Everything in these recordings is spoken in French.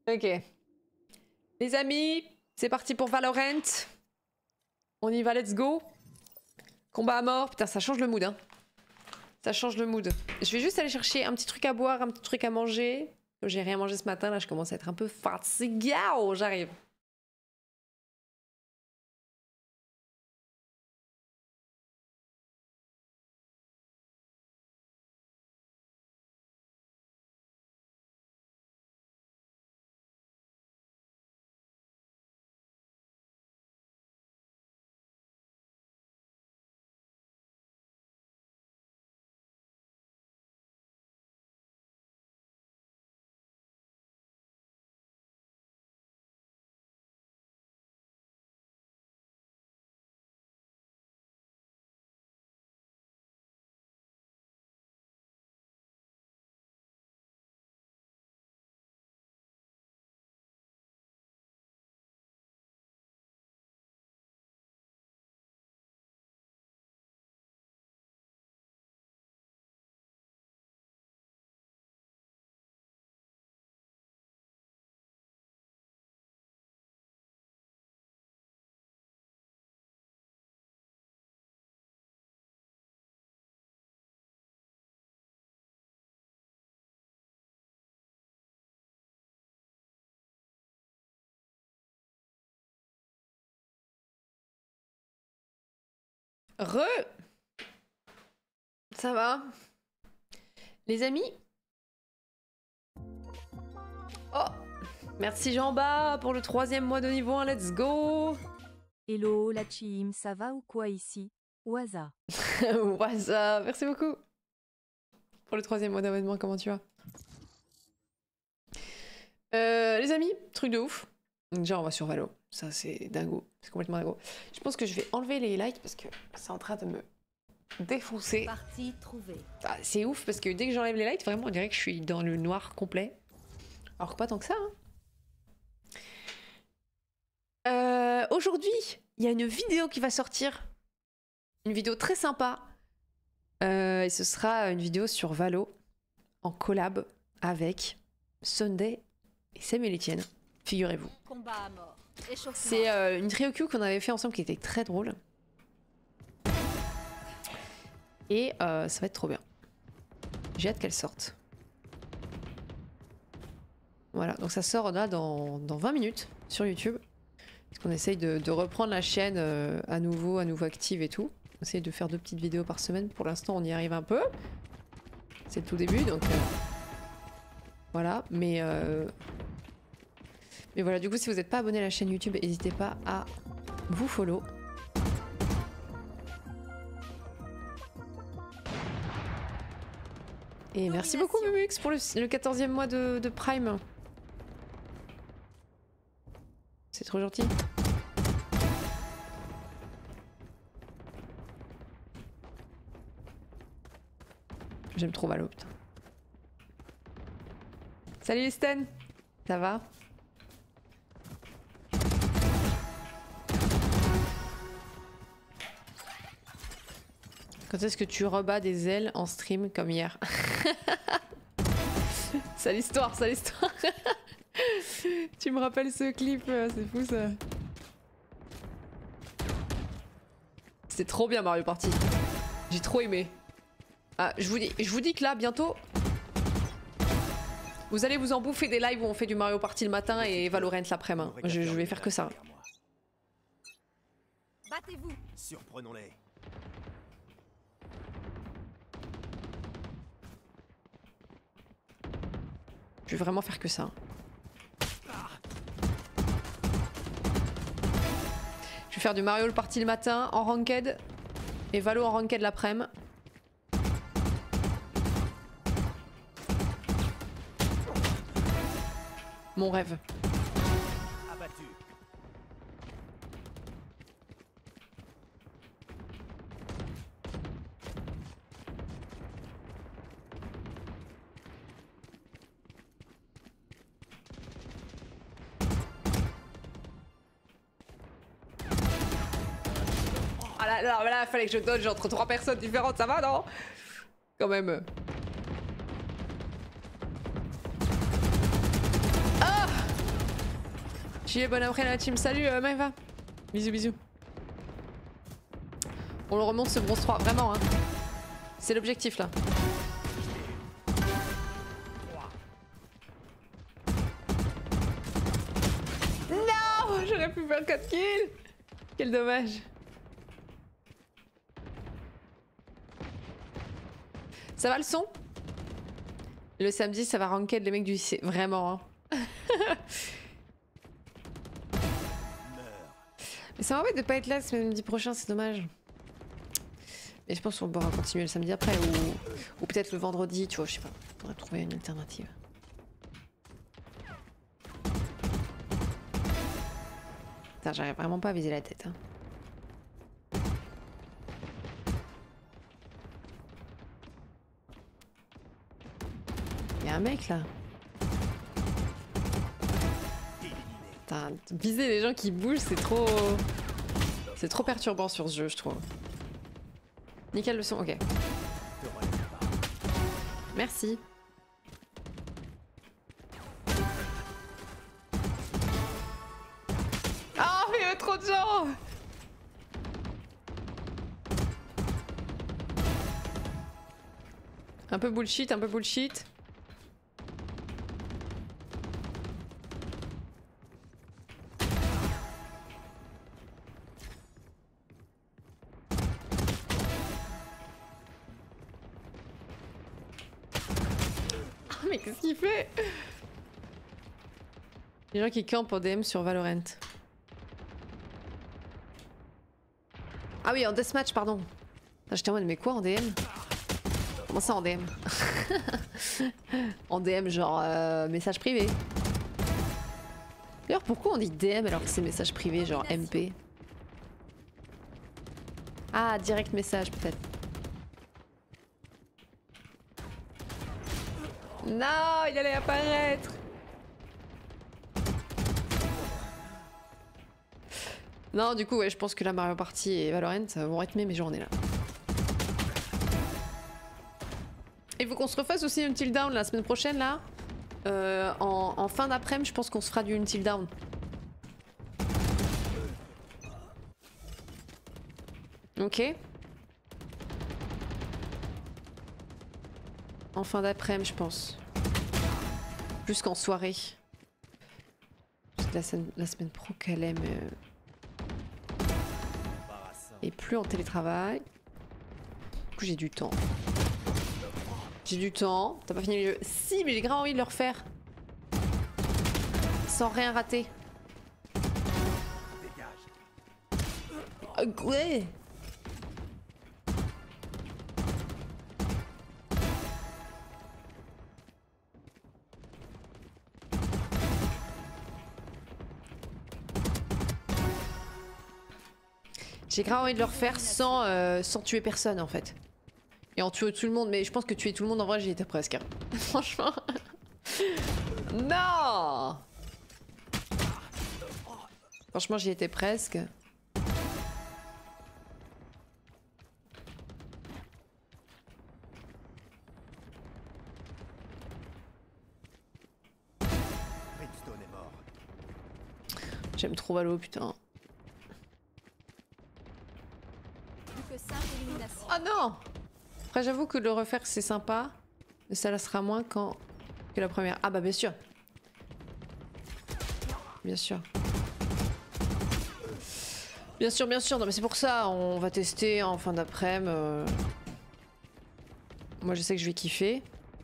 Ok. Les amis, c'est parti pour Valorant. On y va, let's go. Combat à mort. Putain, ça change le mood, hein. Ça change le mood. Je vais juste aller chercher un petit truc à boire, un petit truc à manger. J'ai rien mangé ce matin, là, je commence à être un peu fatiguée. J'arrive. Ça va? Les amis? Oh! Merci Jean-Bas pour le 3e mois de niveau 1, let's go! Hello la team, ça va ou quoi ici? Waza. Waza, merci beaucoup! Pour le 3e mois d'abonnement, comment tu vas? Les amis, truc de ouf. Déjà on va sur Valo, ça c'est dingo, c'est complètement dingo. Je pense que je vais enlever les lights parce que c'est en train de me défoncer. Partie trouvée. Ah, c'est ouf parce que dès que j'enlève les lights, vraiment on dirait que je suis dans le noir complet. Alors que pas tant que ça. Hein. Aujourd'hui, il y a une vidéo qui va sortir. Une vidéo très sympa. Et ce sera une vidéo sur Valo en collab avec Sunday et Samuel Etienne. Figurez-vous. C'est une Ryokyu qu'on avait fait ensemble qui était très drôle. Et ça va être trop bien. J'ai hâte qu'elle sorte. Voilà, donc ça sort là dans 20 minutes sur YouTube. Parce qu'on essaye de reprendre la chaîne à nouveau active et tout. On essaye de faire 2 petites vidéos par semaine. Pour l'instant, on y arrive un peu. C'est le tout début, donc voilà. Mais voilà, du coup, si vous n'êtes pas abonné à la chaîne YouTube, n'hésitez pas à vous follow. Et merci beaucoup Mumux pour le 14e mois de Prime. C'est trop gentil. J'aime trop Valo, putain. Salut Sten, ça va? Quand est-ce que tu rebats des ailes en stream comme hier? C'est l'histoire, c'est l'histoire. Tu me rappelles ce clip, c'est fou ça. C'était trop bien Mario Party. J'ai trop aimé. Ah, je vous dis que là, bientôt, vous allez vous en bouffer des lives où on fait du Mario Party le matin et Valorant l'après-midi. Je vais faire que ça. Battez-vous. Surprenons-les. Je vais vraiment faire que ça. Je vais faire du Mario Party le matin en ranked et Valo en ranked l'après-midi. Mon rêve. Abattu. Ah là, fallait que je dodge entre 3 personnes différentes, ça va non? Quand même. Ah! Chier, bonne après la team. Salut Maëva. Bisous, bisous. On le remonte ce bronze 3, vraiment hein. C'est l'objectif là. Non, j'aurais pu faire 4 kills. Quel dommage. Ça va le son? Le samedi, ça va ranked les mecs du lycée. Vraiment, hein. Mais ça m'embête de pas être là ce samedi prochain, c'est dommage. Mais je pense qu'on pourra continuer le samedi après, ou peut-être le vendredi, tu vois, je sais pas. Faudrait trouver une alternative. Putain, j'arrive vraiment pas à viser la tête, hein. Y'a un mec là. Putain, viser les gens qui bougent, c'est trop... C'est trop perturbant sur ce jeu, je trouve. Nickel le son, ok. Merci. Ah, mais il y a trop de gens! Un peu bullshit, un peu bullshit. Mais qu'est-ce qu'il fait? Les gens qui campent en DM sur Valorant. Ah oui, en deathmatch, pardon. J'étais en mode, mais quoi en DM? Comment ça en DM? En DM, genre message privé. D'ailleurs, pourquoi on dit DM alors que c'est message privé, genre MP? Ah, direct message peut-être. Non, il allait apparaître. Non, du coup, ouais, je pense que la Mario Party et Valorant vont rythmer mes journées là. Il faut qu'on se refasse aussi Until Dawn la semaine prochaine là. En fin d'après-midi, je pense qu'on se fera du Until Dawn. Ok. En fin d'après-midi, je pense. Plus qu'en soirée. Parce que la semaine pro qu'elle aime. Et plus en télétravail. Du coup, j'ai du temps. J'ai du temps. T'as pas fini le jeu? Si, mais j'ai grave envie de le refaire. Sans rien rater. Ouais. J'ai grave envie de le refaire sans tuer personne en fait. Et en tuant tout le monde, mais je pense que tuer tout le monde en vrai j'y étais presque. Hein. Franchement. Non. Franchement j'y étais presque. J'aime trop Valo, putain. Ah non! Après j'avoue que le refaire c'est sympa, mais ça la sera moins que la première. Ah bah bien sûr. Bien sûr. Bien sûr, bien sûr. Non mais c'est pour ça, on va tester en fin d'après-midi. Moi je sais que je vais kiffer.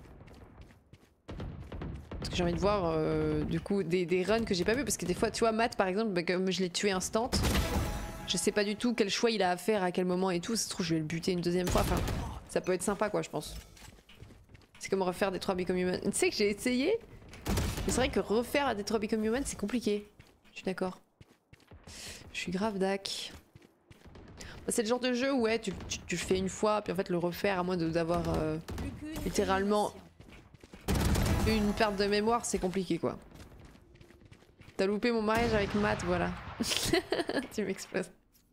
Parce que j'ai envie de voir du coup des runs que j'ai pas vu. Parce que des fois, tu vois, Matt par exemple, bah, comme je l'ai tué instant. Je sais pas du tout quel choix il a à faire, à quel moment et tout. Ça se trouve, je vais le buter une deuxième fois. Enfin, ça peut être sympa, quoi, je pense. C'est comme refaire Detroit Become Human. Tu sais que j'ai essayé, mais c'est vrai que refaire Detroit Become Human, c'est compliqué. Je suis d'accord. Je suis grave dac. Bah, c'est le genre de jeu où, ouais, tu le fais une fois, puis en fait, le refaire, à moins d'avoir littéralement une perte de mémoire, c'est compliqué, quoi. T'as loupé mon mariage avec Matt, voilà. Tu m'exploses.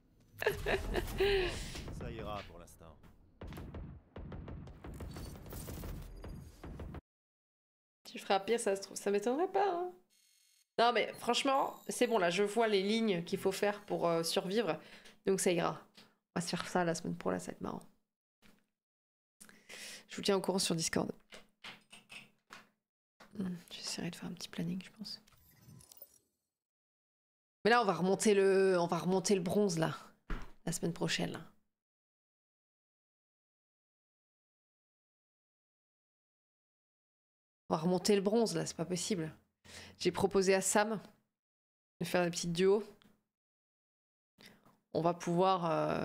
Ça ira pour l'instant. Tu feras pire, ça se trouve. Ça m'étonnerait pas, hein. Non mais franchement, c'est bon là, je vois les lignes qu'il faut faire pour survivre, donc ça ira. On va se faire ça la semaine pro, là, ça va être marrant. Je vous tiens au courant sur Discord. J'essaierai de faire un petit planning, je pense. Mais là, on va remonter le bronze là, la semaine prochaine. Là. On va remonter le bronze là, c'est pas possible. J'ai proposé à Sam de faire des petites duos. On va pouvoir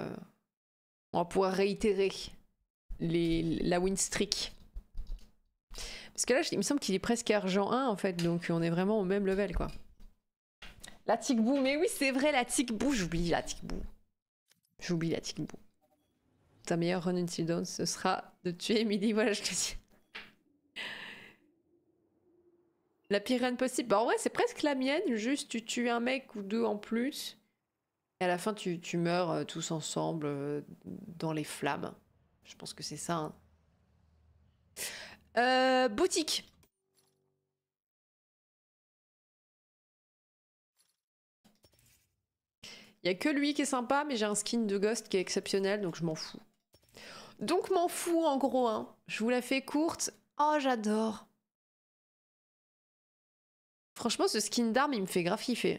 réitérer la win streak. Parce que là, il me semble qu'il est presque argent 1 en fait, donc on est vraiment au même level quoi. La Tikbou, mais oui, c'est vrai, la Tikbou, j'oublie la Tikbou. J'oublie la Tikbou. Ta meilleure run incident, ce sera de tuer Emily, voilà, je te dis. La pire run possible. Bah en vrai, c'est presque la mienne, juste tu tues un mec ou deux en plus. Et à la fin, tu meurs tous ensemble dans les flammes. Je pense que c'est ça. Hein. Boutique. Il y a que lui qui est sympa, mais j'ai un skin de Ghost qui est exceptionnel, donc je m'en fous. Donc m'en fous en gros, hein. Je vous la fais courte. Oh, j'adore. Franchement, ce skin d'arme, il me fait grave kiffer.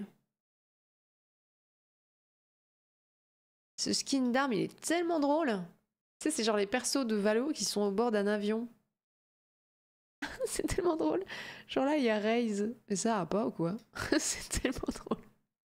Ce skin d'arme, il est tellement drôle. Tu sais, c'est genre les persos de Valo qui sont au bord d'un avion. C'est tellement drôle. Genre là, il y a Raze. Mais ça va pas ou quoi? C'est tellement drôle.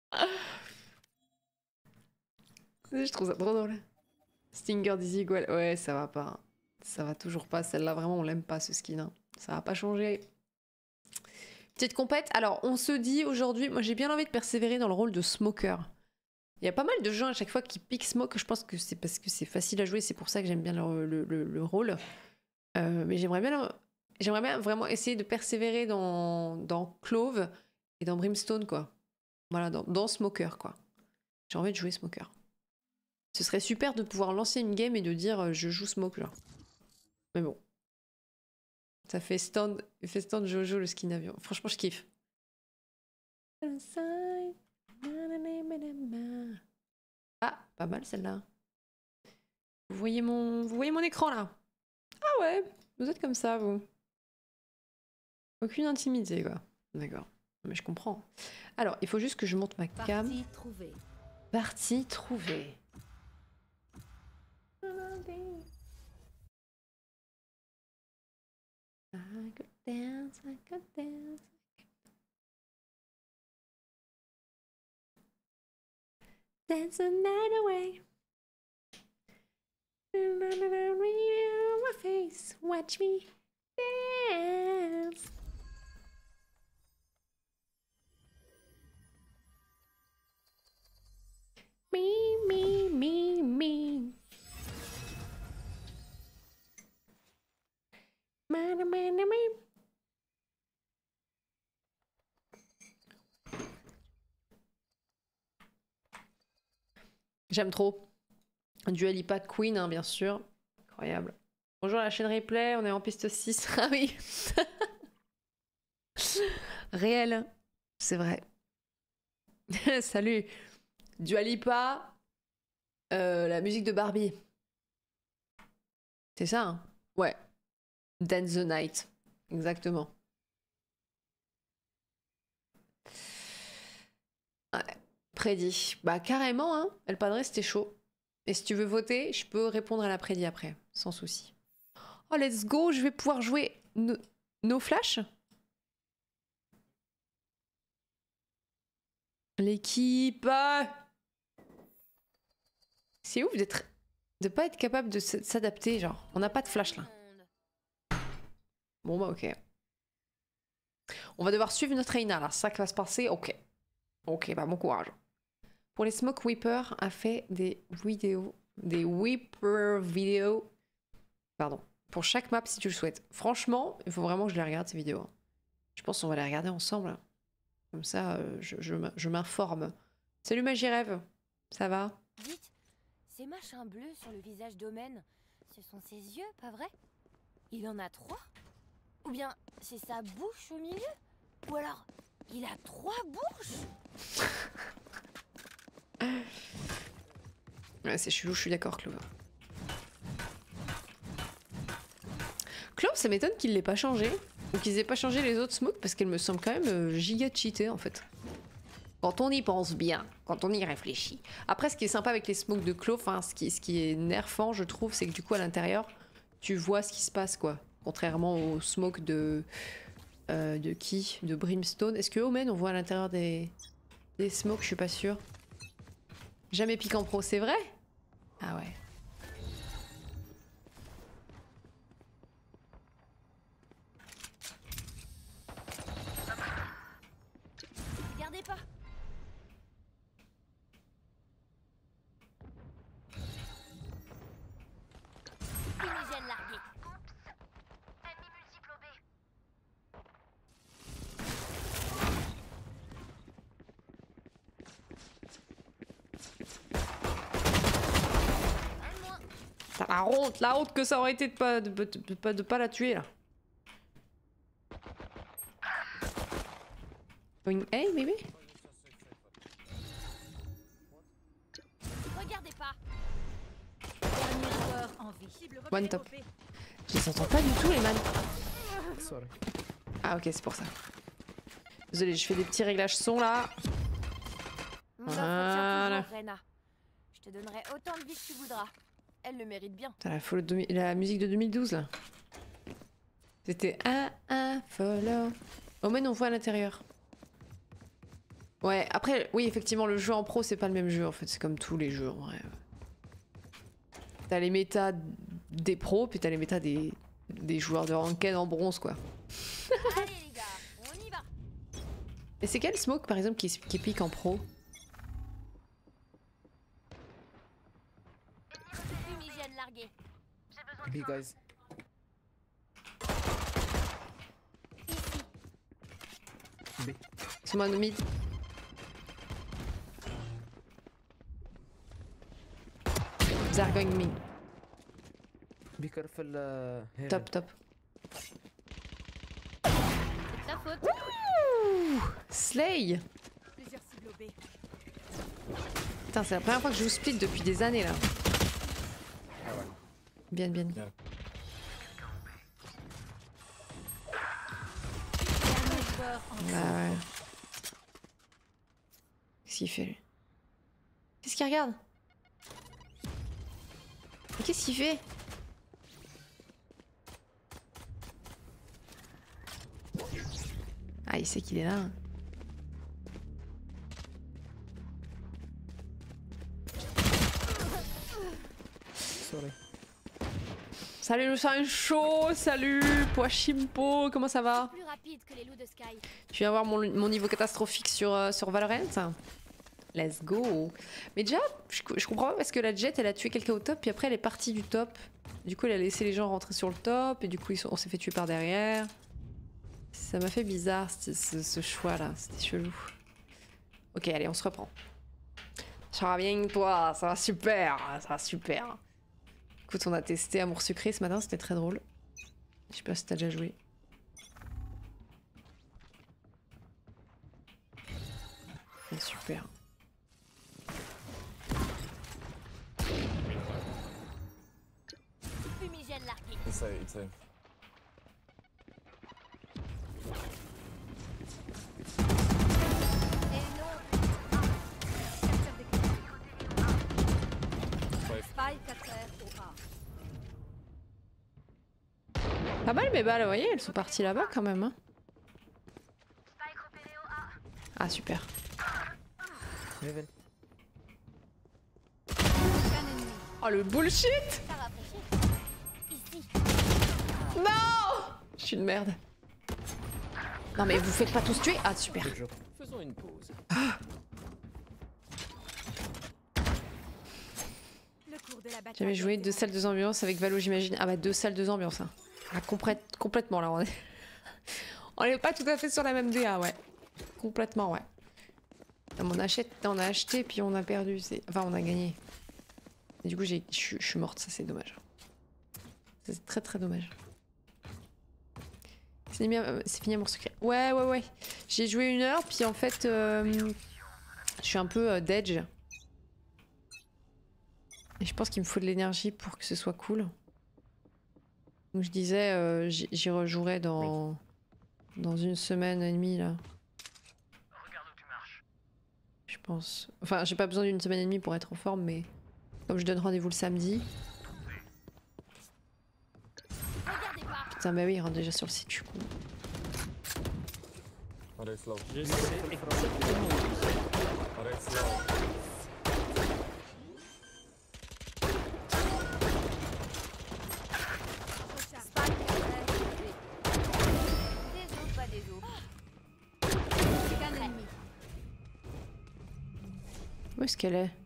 Je trouve ça trop drôle. Stinger Dizzy, ouais, ça va pas. Ça va toujours pas. Celle-là, vraiment, on l'aime pas, ce skin. Hein. Ça va pas changer. Petite compète. Alors, on se dit aujourd'hui... Moi, j'ai bien envie de persévérer dans le rôle de smoker. Il y a pas mal de gens à chaque fois qui piquent smoke. Je pense que c'est parce que c'est facile à jouer. C'est pour ça que j'aime bien le rôle. Mais j'aimerais bien vraiment essayer de persévérer dans Clove et dans Brimstone, quoi. Voilà, dans Smoker, quoi. J'ai envie de jouer Smoker. Ce serait super de pouvoir lancer une game et de dire je joue Smoke, genre. Mais bon. Ça fait stand Jojo le skin avion. Franchement, je kiffe. Ah, pas mal celle-là. Vous voyez mon écran là? Ah ouais, vous êtes comme ça, vous. Aucune intimité, quoi. D'accord. Mais je comprends. Alors, il faut juste que je monte ma cam. Partie trouvée. Partie trouvée. I could dance, I could dance. Dance the night away. My face, watch me dance. Me. J'aime trop. Dua Lipa Queen, hein, bien sûr. Incroyable. Bonjour la chaîne replay, on est en piste 6. Ah oui. Réel. C'est vrai. Salut. Dua Lipa, la musique de Barbie. C'est ça, hein? Ouais. Dance the Night. Exactement. Ouais. Prédit. Bah carrément, hein. El Padre, c'était chaud. Et si tu veux voter, je peux répondre à la prédit après, sans souci. Oh, let's go, je vais pouvoir jouer nos flashs. L'équipe. C'est ouf de pas être capable de s'adapter, genre. On n'a pas de flash là. Bon bah ok. On va devoir suivre notre Reina là, c'est ça qui va se passer. Ok. Ok, bah bon courage. Pour les Smoke Weeper a fait des vidéos. Des Weeper vidéos. Pardon. Pour chaque map si tu le souhaites. Franchement, il faut vraiment que je les regarde ces vidéos. Je pense qu'on va les regarder ensemble. Comme ça, je m'informe. Salut Magie Rêve. Ça va? Dites, ces machins bleus sur le visage d'Omen, ce sont ses yeux, pas vrai? Il en a 3? Ou bien c'est sa bouche au milieu? Ou alors Il a 3 bourges. Ouais, c'est chelou, je suis d'accord, Clove. Clove, ça m'étonne qu'il l'ait pas changé. Ou qu'ils aient pas changé les autres smokes parce qu'elle me semble quand même giga cheatée en fait. Quand on y pense bien, quand on y réfléchit. Après, ce qui est sympa avec les smokes de Clove, enfin, ce qui est nerfant, je trouve, c'est que du coup, à l'intérieur, tu vois ce qui se passe, quoi. Contrairement aux smokes de qui? De Brimstone. Est-ce que Omen, on voit à l'intérieur des smokes? Je suis pas sûre. Jamais pique en pro, c'est vrai? Ah ouais. Regardez pas. Fumigène largué. T'as la honte que ça aurait été de pas la tuer là. Going A, maybe? Regardez pas. Dernier joueur en vie. One top. Je les entends pas du tout les man. Sorry. Ah ok, c'est pour ça. Désolé, je fais des petits réglages son là. Mon Voilà. toujours, Reyna. Je te donnerai autant de vie que tu voudras. Elle le mérite bien. Putain, la musique de 2012 là. C'était un follow. Oh mais non, on voit à l'intérieur. Ouais, après, oui, effectivement, le jeu en pro, c'est pas le même jeu en fait. C'est comme tous les jeux en vrai. T'as les méta des pros, puis t'as les méta des joueurs de ranked en bronze quoi. Allez les gars, on y va. Et c'est quel smoke par exemple qui pique en pro? Fumigène largué. B, guys. B. C'est moi mid. They're going mid. Be careful, heaven. Top, top. C'est de ta faute. Ouh, Slay! Plusieurs cibles B. Putain, c'est la première fois que je joue split depuis des années là. Ah ouais. Bien, bien. Dernier joueur en vie. Bah ouais. Qu'est-ce qu'il fait lui? Qu'est-ce qu'il regarde? Mais qu'est-ce qu'il fait? Ah, il sait qu'il est là. Hein. Sorry. Salut le sang chaud, salut Poachimpo, comment ça va? Plus rapide que les loups de Sky. Tu viens voir mon niveau catastrophique sur Valorant? Let's go. Mais déjà, je comprends pas parce que la Jet elle a tué quelqu'un au top puis après elle est partie du top. Du coup elle a laissé les gens rentrer sur le top et du coup on s'est fait tuer par derrière. Ça m'a fait bizarre ce choix là, c'était chelou. Ok allez on se reprend. Ça va bien toi, ça va super, ça va super. Écoute on a testé Amour Sucré ce matin, c'était très drôle. Je sais pas si t'as déjà joué. Super. Fumigène largué. It's a Et non. Spike à terre au A. Pas mal mes balles, vous voyez, elles sont parties là-bas quand même. Hein. Ah super. Heaven. Oh le bullshit! Ça rafraîchit. Ici. Non! Je suis une merde. Non mais vous faites pas tous tuer? Ah super. Good job. Faisons une pause. Le cours de la bataille. J'avais joué 2 salles 2 ambiances avec Valo j'imagine. Ah bah 2 salles 2 ambiances. Hein. Ah, complètement là on est. On est pas tout à fait sur la même DA ouais. Complètement ouais. On a acheté puis on a perdu. Enfin on a gagné. Et du coup je suis morte, ça c'est dommage. C'est très très dommage. C'est fini mon secret. Ouais, ouais, ouais. J'ai joué 1 heure, puis en fait, je suis un peu d'edge. Et je pense qu'il me faut de l'énergie pour que ce soit cool. Donc je disais, j'y rejouerai dans 1 semaine et demie là. Je pense. Enfin, j'ai pas besoin d'1 semaine et demie pour être en forme, mais comme je donne rendez-vous le samedi. Putain, bah oui, il rentre déjà sur le site, je suis con. Arrête slow. Je sais exactement. Arrête slow. Des os, pas des os. Où est-ce qu'elle est?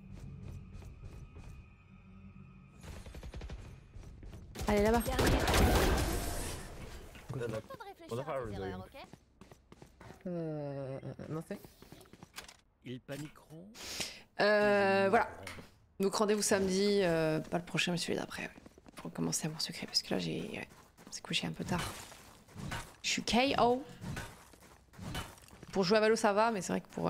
Elle est là-bas. Good luck. Temps de réfléchir What the à hell tes are you erreurs, ok? Nothing. Ils paniqueront. Voilà. Donc rendez-vous samedi, pas le prochain mais celui d'après. Ouais. Pour commencer à mon secret parce que là j'ai... Ouais, c'est couché un peu tard. Je suis KO. Pour jouer à Valo ça va mais c'est vrai que pour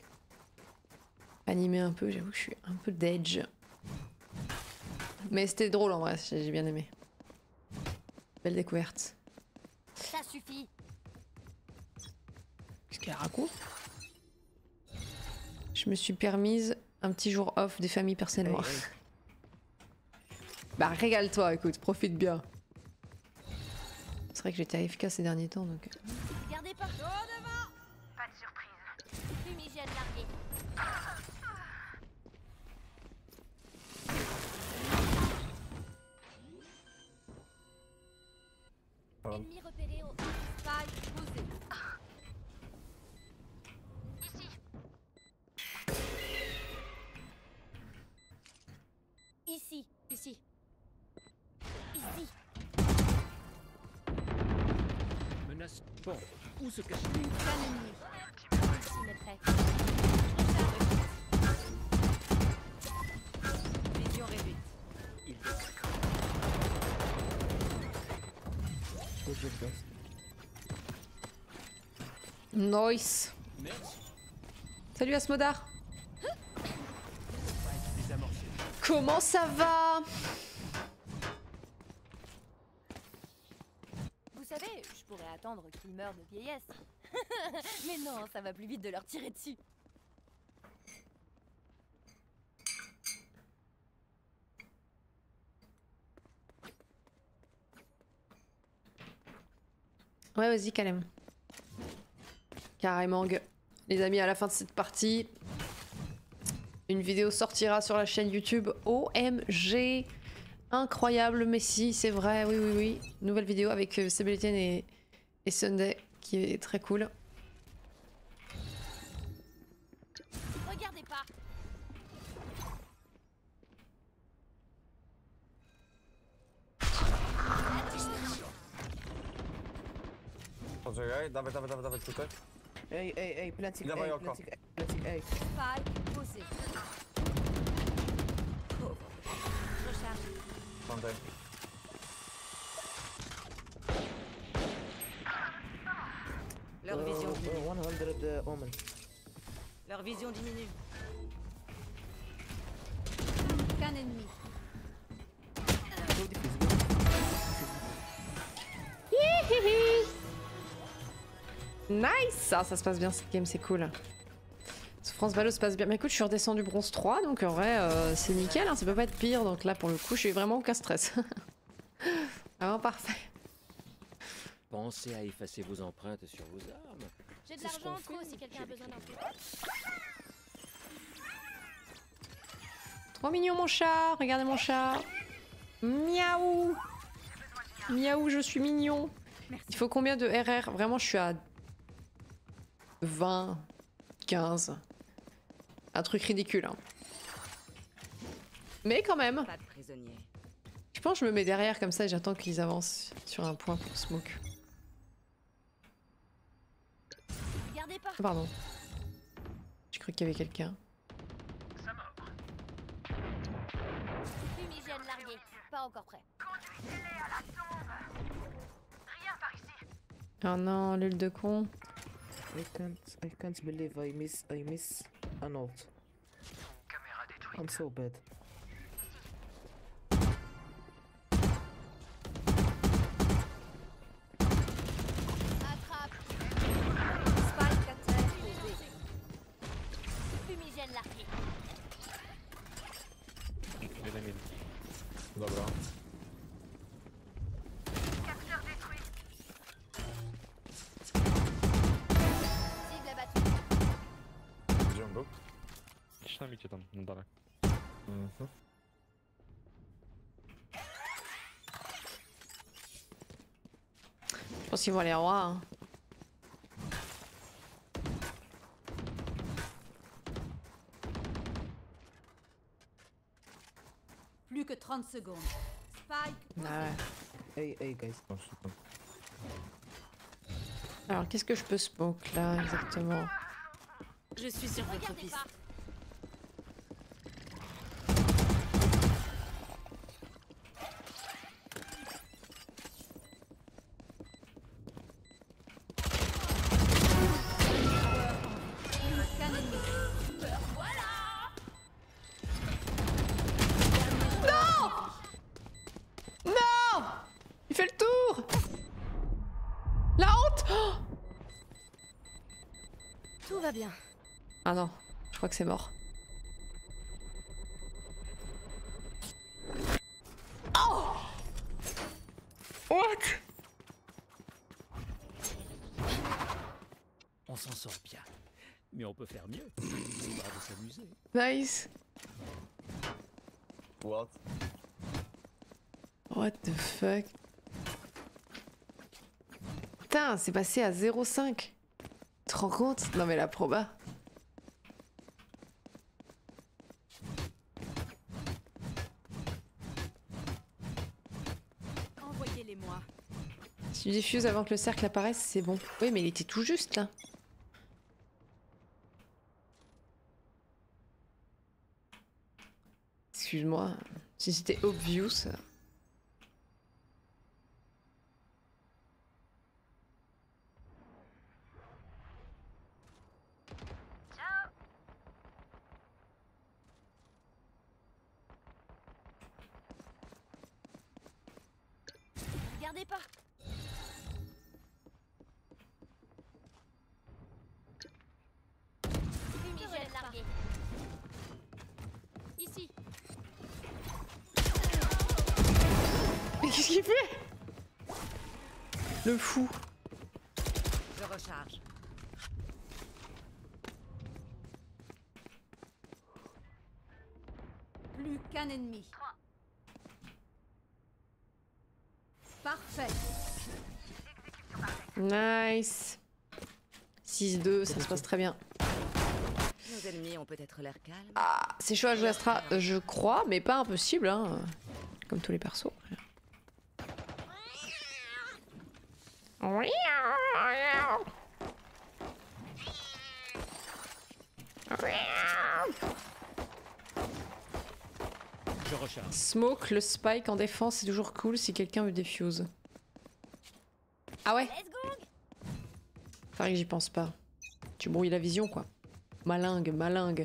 animer un peu j'avoue que je suis un peu d'edge. Mais c'était drôle en vrai, j'ai bien aimé. Belle découverte. Ça suffit. Qu'est-ce qu'elle raconte? Je me suis permise un petit jour off des familles personnellement. Hey, hey. Bah régale-toi, écoute, profite bien. C'est vrai que j'étais AFK ces derniers temps donc... Gardez pas. Devant. Pas de surprise. Fumigène largué. Ennemi repéré au spy posé. Ici. Ici. Ici. Menace. Bon, où se cache Un ennemi. Ici, mes prêts. Vision réduite. Il détecte. Good job, guys. Nice. Merci. Salut Asmodar. Désamorcé. Comment ça va? Vous savez, je pourrais attendre qu'ils meurent de vieillesse. Mais non, ça va plus vite de leur tirer dessus. Ouais, vas-y, Kalem. Carrément. Les amis, à la fin de cette partie, une vidéo sortira sur la chaîne YouTube. OMG! Incroyable, mais si, c'est vrai, oui, oui, oui. Nouvelle vidéo avec Sebeletian et Sunday, qui est très cool. Regardez pas. Poczekaj, dawaj tutaj. Hey, hey, hey, planting A, Dawaj oko. planting A, planting A. Spy posé. Recharge. Pamiętaj. Leur vision diminue. 100 Omen. Leur vision diminue. Qu'un ennemi. Go defuse, go Nice! Ça se passe bien cette game, c'est cool. Souffrance Valo se passe bien. Mais écoute, je suis redescendu bronze 3, donc en vrai, c'est nickel, hein, ça peut pas être pire. Donc là, pour le coup, je suis vraiment aucun stress. Vraiment parfait. Pensez à effacer vos empreintes sur vos armes. J'ai de C'est ce l'argent en qu'on trop fait si quelqu'un a besoin d'un peu. Trop mignon mon chat, regardez mon chat. Miaou. Miaou, je suis mignon. Il faut combien de RR? Vraiment, je suis à 20, 15. Un truc ridicule. Hein. Mais quand même. Pas de prisonniers. Je pense que je me mets derrière comme ça et j'attends qu'ils avancent sur un point pour smoke. Regardez pas. Ah, pardon. J'ai cru qu'il y avait quelqu'un. Fumigène largué. Pas encore prêt. Oh non, l'huile de con. I can't believe I miss an ult. I'm so bad. Attrape. Spike à terre posé. Fumigène largué. Jeden mid. Dobra. Cible abattue. Gdzie on był? Gdzieś na micie tam, na dole. Mhm. Je pense qu'ils vont aller en A. Hein. Plus que 30 secondes. Spike. Ah ouais. Hey guys. No, super. Alors qu'est-ce que je peux smoke là exactement? Je suis sur votre Regardez piste. pas. Qu'un ennemi. Non! Il fait le tour! La honte! Oh Tout va bien. ah non, je crois que c'est mort. Oh! What? On s'en sort bien. Mais on peut faire mieux. Histoire de s'amuser. Nice. What? What the fuck? Putain, c'est passé à 0,5. Tu te rends compte? Non mais la proba. Envoyez-les-moi. Si tu diffuses avant que le cercle apparaisse, c'est bon. Oui, mais il était tout juste là. Excuse-moi, si c'était obvious. Regardez pas. Fumigène largué. Ici. Mais qu'est-ce qu'il fait? Le fou. Je recharge. Plus qu'un ennemi. Parfait. Nice. 6-2, ça se passe très bien. Nos ennemis ont peut-être l'air calmes. Ah, c'est chaud à jouer Astra, je crois, mais pas impossible, hein. Comme tous les persos. Je recharge. Smoke, le spike en défense, c'est toujours cool si quelqu'un me défuse. Ah ouais? Let's go. C'est vrai que j'y pense pas. Tu brouilles la vision, quoi. Malingue, malingue.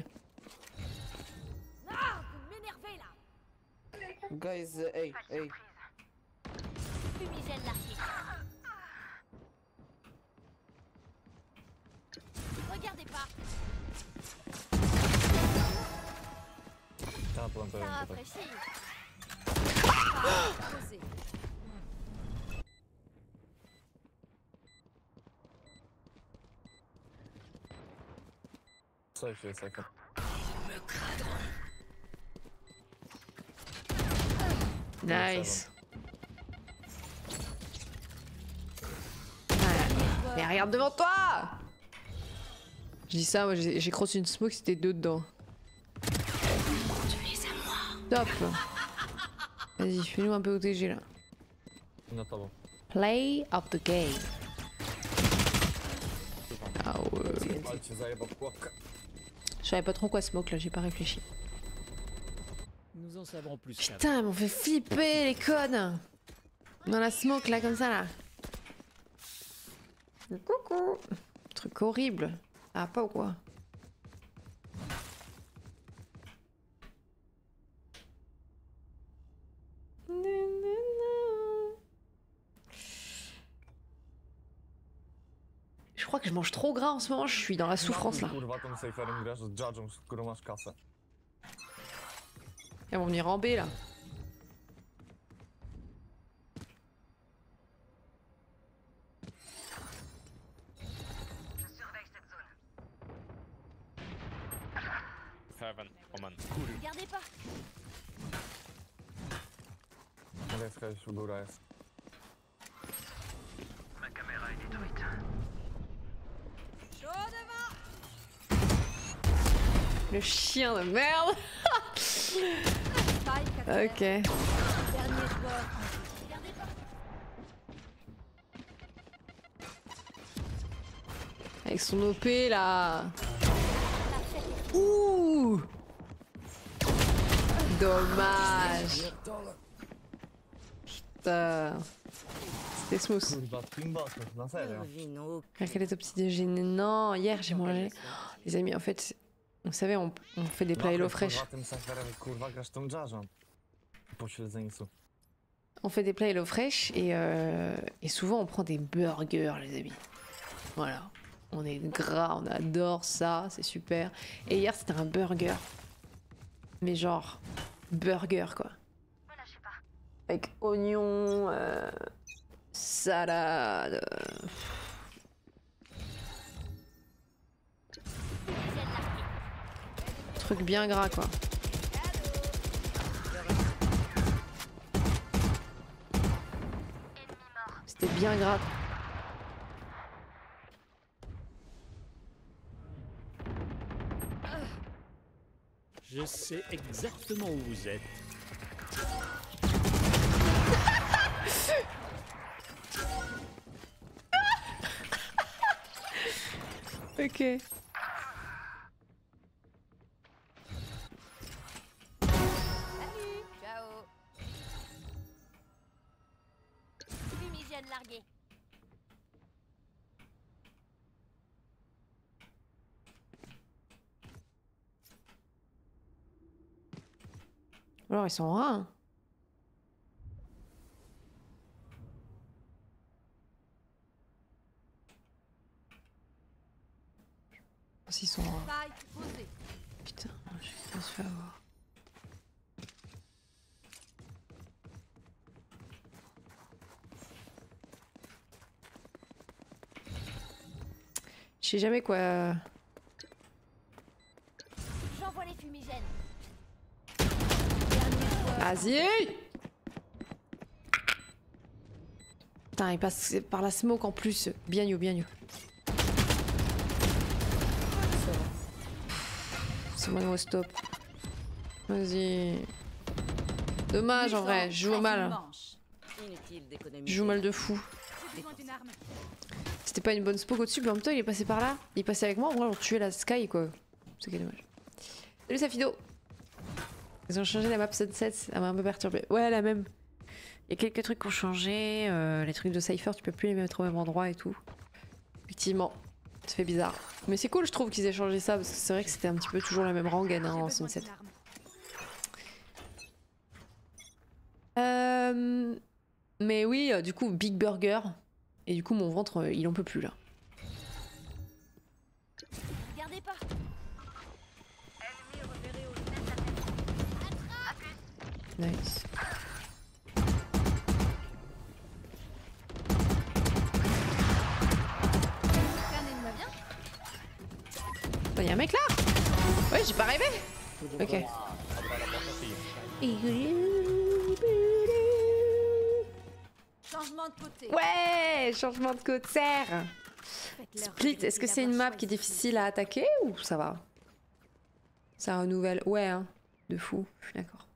Ah, vous m'énervez là. Guys, hey. Fumigène largué. Regardez pas. Ja, plantuję Ça tutaj. rafraîchit. Posé. Save you a second. Nice. Voilà. Mais regarde devant toi! Je dis ça, moi j'ai crossé une smoke, c'était deux dedans. Top! Vas-y, fais-nous un peu OTG là. Na tobą. Play of the game. Ah ouais. Ale cię zajebał w pułapkę. Je savais pas trop quoi smoke là, j'ai pas réfléchi. Nous en savons plus qu'avant. Putain, elles m'ont fait flipper les connes! Dans la smoke là, comme ça là. Coucou. Truc horrible. Ah, pas ou quoi? Je crois que je mange trop gras en ce moment, je suis dans la souffrance là. Kurwa, tą saferem grasz z Judge'ą, z którą masz kasę. Ils vont venir en B là. Heaven, Omen. Regardez pas. Mogę schodzić, góra jest. Le chien de merde. Ok. Dernier joueur. Regardez pas. Avec son OP là. Ouh. Dommage. Putain. C'était smooth. Kurwa, teambaków, na serio. Vino. Quel est ton petit déjeuner? Non, hier j'ai mangé. Les amis, en fait, vous savez, on fait des plats Hello Fresh. Kurwa, tym saferem, kurwa, grasz tą Judge'ą. Po śledzeńcu. On fait des plats Hello Fresh et souvent on prend des burgers, les amis. Voilà. On est gras, on adore ça, c'est super. Et hier c'était un burger. Mais genre, burger quoi. Avec oignons, salade. Truc bien gras quoi. C'était bien gras. Je sais exactement où vous êtes. Ok. Salut. Ciao. Fumigène largué. Alors ils sont en un. S'ils sont en un. Spike posé. Putain, je vais se faire avoir. Je sais jamais quoi. J'envoie les fumigènes. Vas-y! Putain, il passe par la smoke en plus. Bien you, bien you. C'est mon nouveau stop. Vas-y. Dommage en vrai, je joue mal. Inutile d'économiser. Je joue mal de fou. C'était pas une bonne spoke au-dessus, mais en même temps il est passé par là. Il est passé avec moi, en vrai on tuait la Sky quoi. C'est que dommage. Salut Safido! Ils ont changé la map Sunset, ça m'a un peu perturbé. Ouais, la même. Il y a quelques trucs qui ont changé. Les trucs de Cypher, tu peux plus les mettre au même endroit et tout. Effectivement, ça fait bizarre. Mais c'est cool, je trouve qu'ils aient changé ça, parce que c'est vrai que c'était un petit peu toujours la même rengaine hein, en Sunset. Mais oui, du coup, Big Burger. Et du coup, mon ventre, il en peut plus là. Regardez pas. Nice. Bah, y'a un mec là? Ouais, j'ai pas rêvé. Ok. Changement de côté. Ouais, changement de côte serre. Split, est-ce que c'est une map qui est difficile à attaquer ou ça va? Ça renouvelle. Ouais, hein. De fou, je suis d'accord.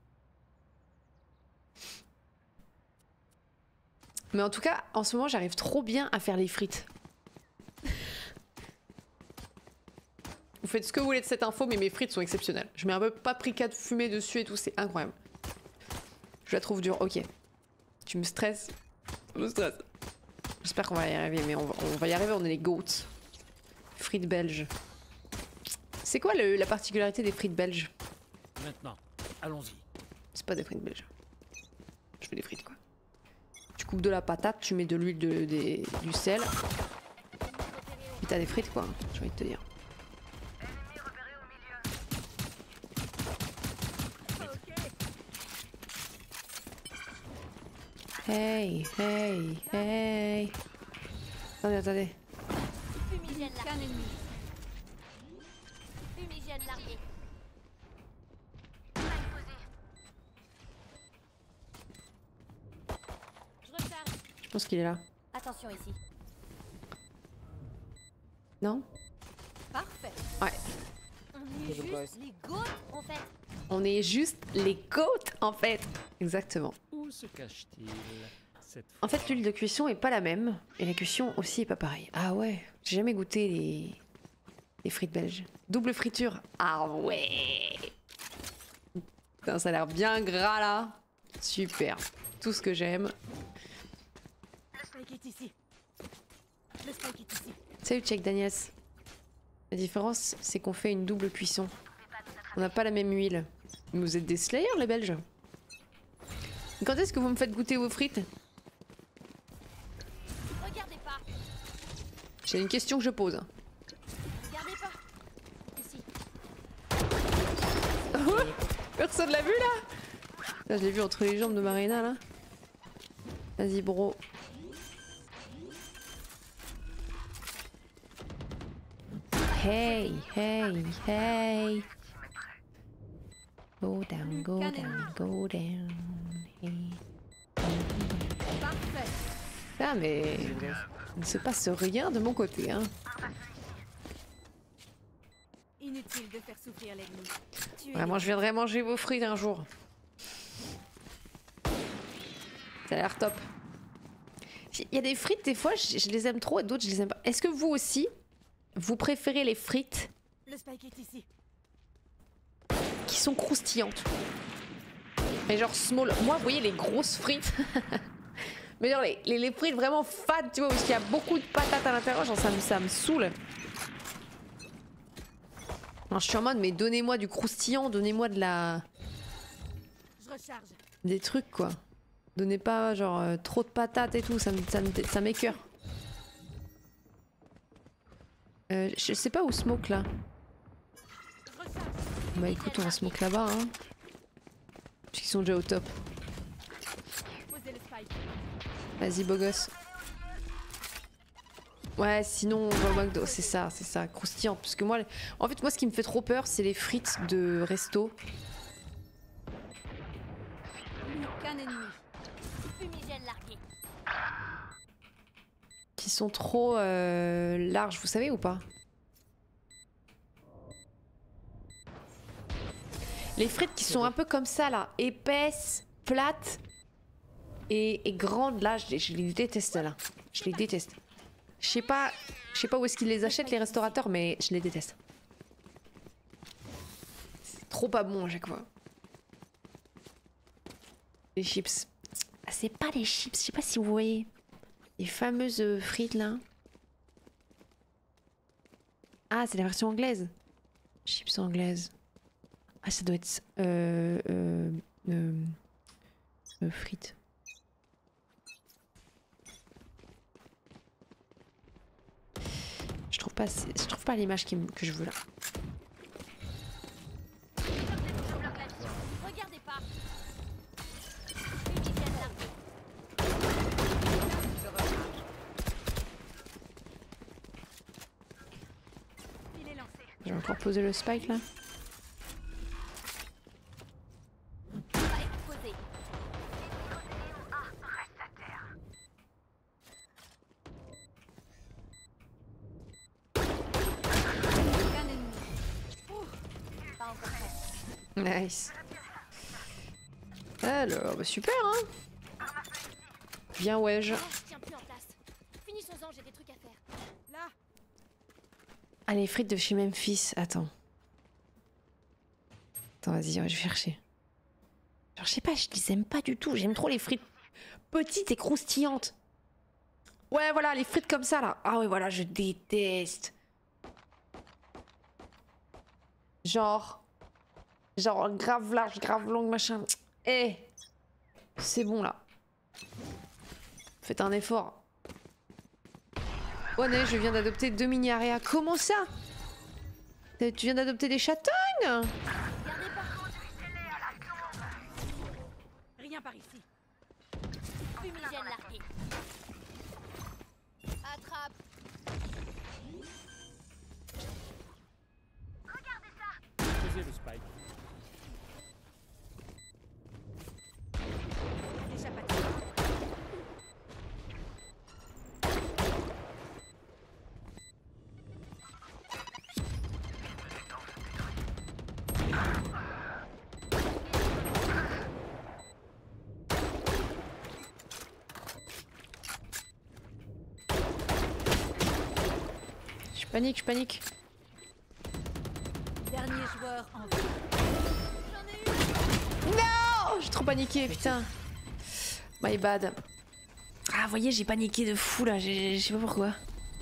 Mais en tout cas, en ce moment, j'arrive trop bien à faire les frites. Vous faites ce que vous voulez de cette info, mais mes frites sont exceptionnelles. Je mets un peu paprika de fumée dessus et tout, c'est incroyable. Je la trouve dure, ok. Tu me stresses. Je me stresse. J'espère qu'on va y arriver, mais on va y arriver, on est les goats. Frites belges. C'est quoi la particularité des frites belges? Maintenant, allons-y. C'est pas des frites belges. Je fais des frites quoi. Tu coupes de la patate, tu mets de l'huile, du sel. Et t'as des frites quoi, j'ai envie de te dire. Hey, hey, hey. Attendez, attendez. Fumigène largué. Fumigène largué. Je recharge. Je pense qu'il est là. Attention ici. Non? Parfait. Ouais. On est Je juste passe. les goats en fait. On est juste les côtes en fait. Exactement. Où se cache-t-il cette En fait, fois l'huile de cuisson est pas la même. Et la cuisson aussi est pas pareille. Ah ouais. J'ai jamais goûté les frites belges. Double friture. Ah ouais. Putain, ça a l'air bien gras là. Super. Tout ce que j'aime. Le spike est ici. Le spike est ici. Salut Check Daniels. La différence, c'est qu'on fait une double cuisson. On n'a pas la même huile. Vous êtes des slayers les Belges. Quand est-ce que vous me faites goûter vos frites? Regardez pas. C'est une question que je pose. Regardez pas. Ici. Personne l'a vu là? Là, je l'ai vu entre les jambes de Marina là. Vas-y bro. Hey, hey, hey. Go down, go down, go down. Hey. Parfait. Ah mais il ne se passe rien de mon côté hein. Inutile de faire souffrir l'ennemi. Tuez-les. Vraiment, je viendrai manger vos frites un jour. Ça a l'air top. Il y a des frites, des fois, je les aime trop et d'autres, je les aime pas. Est-ce que vous aussi, vous préférez les frites Le spike est ici. qui sont croustillantes? Mais genre small. Moi, vous voyez les grosses frites. Mais genre les frites vraiment fades, tu vois, parce qu'il y a beaucoup de patates à l'intérieur, genre ça me saoule. Alors, je suis en mode, mais donnez-moi du croustillant, donnez-moi de la... Je recharge. des trucs quoi. Donnez pas genre trop de patates et tout, ça m'écoeure. Je sais pas où smoke là. Je recharge. Bah écoute, on va smoke là-bas hein. Parce qu'ils sont déjà au top. Posez le spike. Vas-y beau gosse. Ouais, sinon on va au McDo, c'est ça, croustillant. Parce que moi, en fait, moi ce qui me fait trop peur, c'est les frites de resto. Qu'un ennemi. Fumigène largué. Qui sont trop larges, vous savez ou pas? Les frites qui sont un peu comme ça là, épaisses, plates et grandes là, je les déteste là. Je les déteste. Je sais pas où est-ce qu'ils les achètent les restaurateurs, mais je les déteste. C'est trop pas bon à chaque fois. Les chips. Ah, c'est pas les chips, je sais pas si vous voyez. Les fameuses frites là. Ah, c'est la version anglaise. Chips anglaises. Ah, ça doit être frites. Je trouve pas l'image que je veux là. Regardez pas. Fumigène largué. Il est lancé. Je vais encore poser le spike là. Spike posé. Qu'un ennemi. Pas encore prêt. Nice. Alors, bah super hein. Bien wedge. Oh, je tiens plus en place. Finissons-en, j'ai des trucs à faire. Là. Ah, les frites de chez Memphis. Attends. Attends, vas-y, je vais chercher. Genre, je sais pas, je les aime pas du tout. J'aime trop les frites petites et croustillantes. Ouais, voilà, les frites comme ça, là. Ah ouais, voilà, je déteste. Genre grave large, grave longue, machin. Eh, c'est bon, là. Faites un effort. Oh, non, je viens d'adopter 2 mini-aréas. Comment ça? Tu viens d'adopter des chatognes? Rien par ici. Fumigène largué. Attrape. Posez le spike. Échappatoire. Je panique. Dernier joueur en vie. Non, j'ai trop paniqué, putain. My bad. Ah, vous voyez, j'ai paniqué de fou là, je sais pas pourquoi.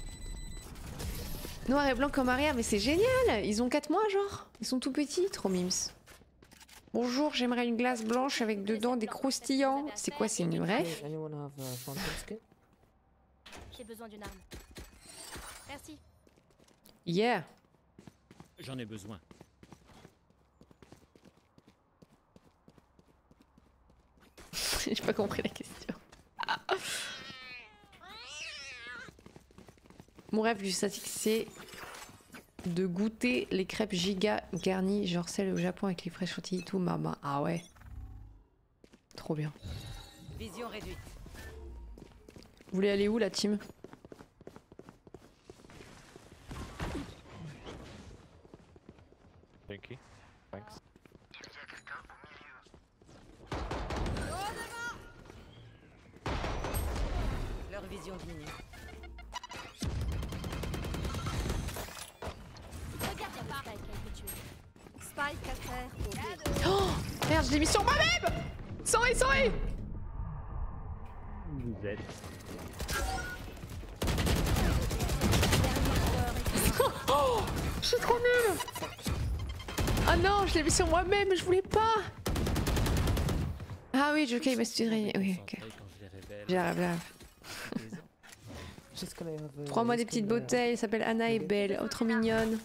Noir et blanc comme Aria, mais c'est génial. Ils ont 4 mois, genre. Ils sont tout petits, trop mimes. Bonjour, j'aimerais une glace blanche avec dedans des croustillants. C'est quoi, c'est une vraie? Hey, anyone have a fountain skin? J'ai besoin d'une arme. Merci. Yeah. J'en ai besoin. J'ai pas compris la question. Ah. Mon rêve du statique, c'est de goûter les crêpes giga garnies, genre celles au Japon avec les fraises chantilly et tout, maman. Ah ouais. Trop bien. Vision réduite. Vous voulez aller où, la team? Thank you. Thanks. Leur vision diminue. Regarde pas. Spike à terre au B. Oh merde, je l'ai mis sur moi-même. Sorry. Vous êtes. Oh, je suis trop nulle. Ah non, je l'ai mis sur moi-même, je voulais pas. Ah oui, ok, il m'a suffi. Oui, ok. J'arrive. Just gonna have a Prends-moi des skin, petites bouteilles, elle s'appelle Anna et Belle. Oh, trop mignonne.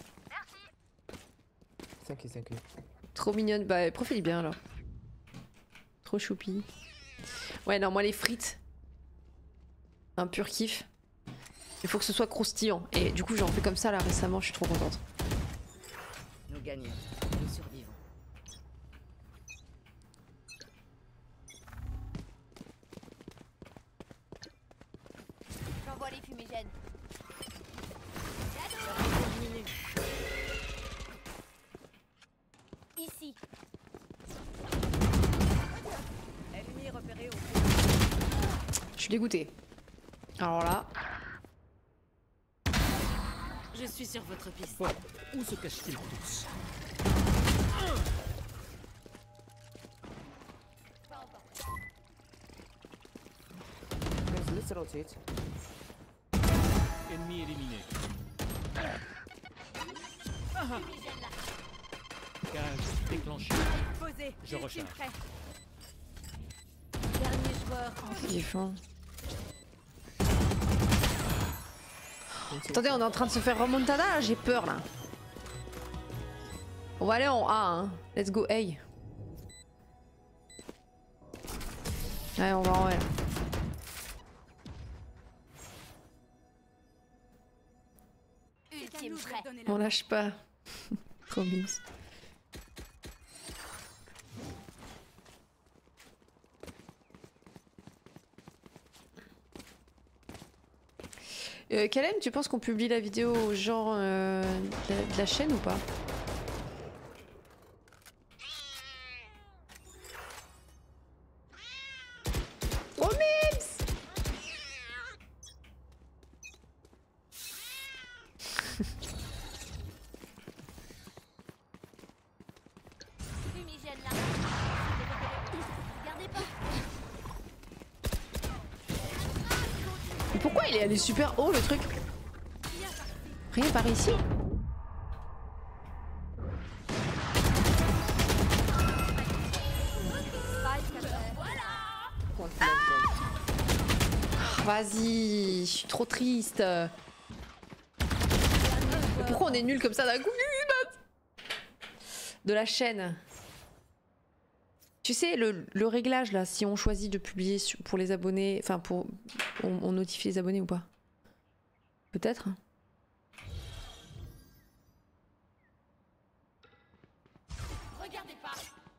Thank you. Trop mignonne. Bah, profite bien alors. Trop choupi. Ouais, non, moi les frites. Un pur kiff. Il faut que ce soit croustillant. Et du coup, j'en fais comme ça là récemment, je suis trop contente. Nous gagnons. Nous survivons. J'envoie les fumigènes. Ici. Ennemi repéré au Je suis dégoûtée. Alors là. Je suis sur votre piste. Bon, où se cachent-ils tous? Guys, let's rotate. Ennemi éliminé. Cage déclenché. Posé. Je recharge. Prêt. Dernier joueur en vie. Ils font. Attendez, on est en train de se faire remontada là, j'ai peur là. On va aller en A, hein. Let's go A. Ouais, on va en A là. Ultime prêt. On lâche pas. Trop mimes. Kalem, tu penses qu'on publie la vidéo aux gens de la chaîne ou pas? Oh mimes! Fumigène là. Regardez pas. pourquoi il est allé super haut le truc? Rien par ici? Spike à terre. Vas-y, je suis trop triste. Mais pourquoi on est nul comme ça d'un coup? De la chaîne. Tu sais, le réglage là, si on choisit de publier pour les abonnés, enfin pour... On notifie les abonnés ou pas? Peut-être. Regardez pas.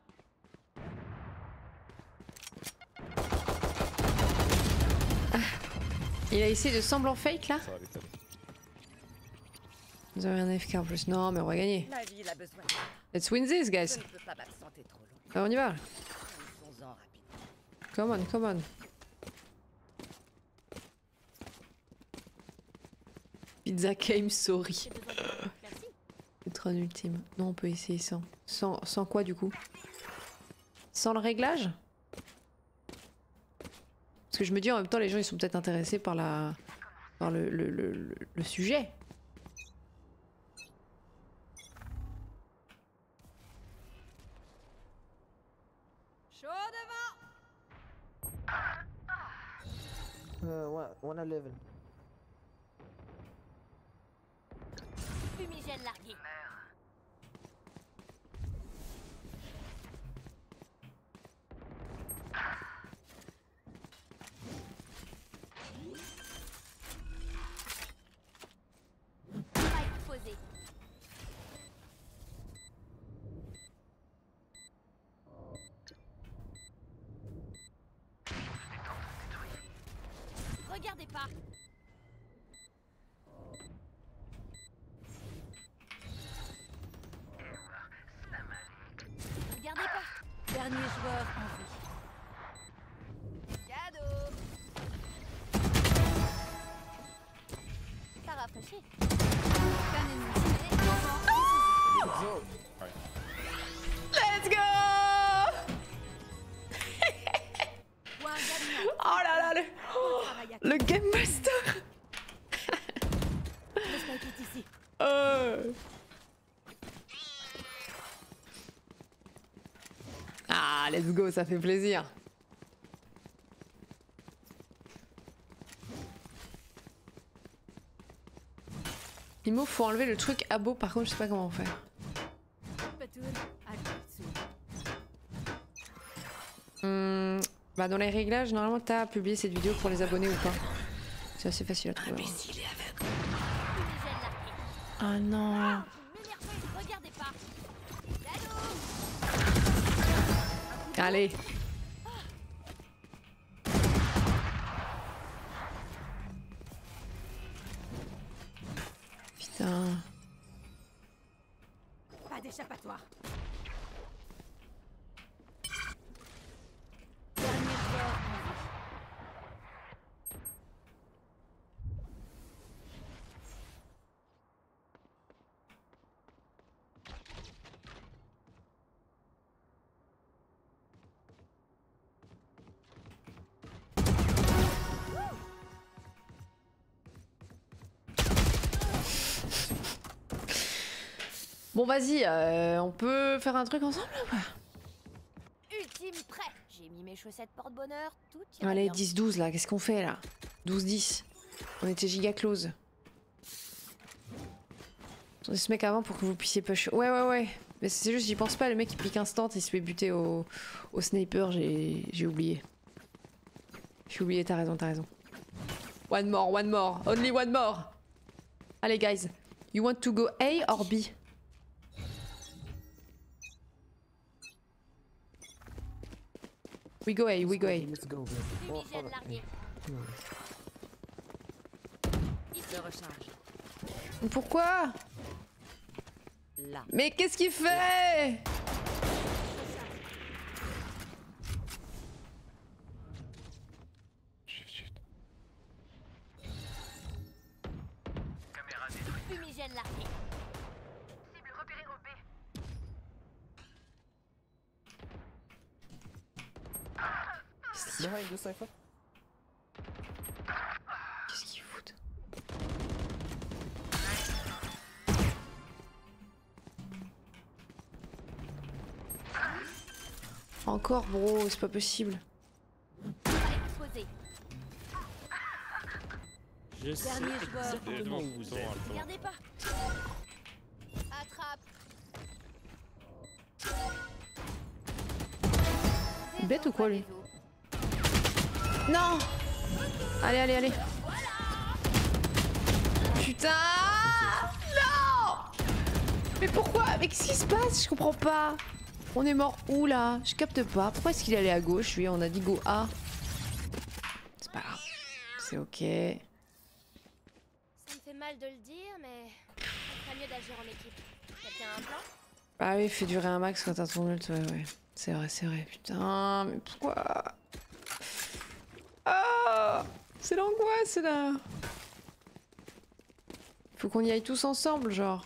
Il a essayé de semblant fake là? Ça va aller, ça va aller. Vous avez un AFK en plus. Non mais on va gagner. La ville a besoin. Let's win this Je guys. ne peux pas m'absenter trop longtemps. Alors, on y va. Allons-en rapidement. Come on, come on. Pizza game, sorry. Merci. C'est un ultime. Non, on peut essayer sans. Sans quoi du coup? Sans le réglage? Parce que je me dis en même temps, les gens ils sont peut-être intéressés par la. Par le sujet. Chaud devant. 111. Fumigène largué. Spike posé. Regardez pas. Regardez pas. Dernier joueur en vie. Cadeau. Ça rafraîchit. Qu'un ennemi. Let's go! Point gagnant. Oh là là, Travail à le Game Master! Le spike est ici. Ah, let's go, ça fait plaisir. Imo, faut enlever le truc abo, par contre, je sais pas comment faire. Petoun. Alpitsu. Bah, dans les réglages, normalement, t'as publié cette vidéo pour les abonnés ou pas? C'est assez facile à trouver. Fumigène largué. Ah non. M'énervez, regardez pas. Cadeau. Allez. Putain. Pas d'échappatoire. Dernier joueur en vie. Bon, vas-y, on peut faire un truc ensemble ou pas? Ultime prêt. J'ai mis mes chaussettes porte-bonheur. Tout ira Allez, bien. 10-12 là, qu'est-ce qu'on fait là? 12-10. On était giga close. Attendez ce mec avant pour que vous puissiez push. Ouais, ouais, ouais. Mais c'est juste, j'y pense pas, le mec il pique instant, il se fait buter au sniper, j'ai oublié. J'ai oublié, t'as raison, t'as raison. One more, only one more. Allez, guys. You want to go A or B? We go A, we go A. Let's go. Fumigène largué. Je recharge. Pourquoi? Là. Mais qu'est-ce qu'il fait? Shift. Fumigène largué. Behind the cipher. Qu'est-ce Encore, bro, c'est pas possible. Exposé. Je sais Dernier joueur. exactement où vous êtes. Regardez pas. Attrape. Bête ou quoi, lui? Non! Allez, allez, allez. Putain! Non! Mais pourquoi? Mais qu'est-ce qui se passe? Je comprends pas. On est mort où là? Je capte pas. Pourquoi est-ce qu'il est allé à gauche? Lui, on a dit go A. C'est pas grave. C'est ok. Ça me fait mal de le dire, mais ça serait mieux d'agir en équipe. Quelqu'un a un plan? Ah oui, fais durer un max quand t'as ton ult, ouais, ouais. C'est vrai, putain, mais pourquoi? Ah! C'est l'angoisse là! Faut qu'on y aille tous ensemble, genre.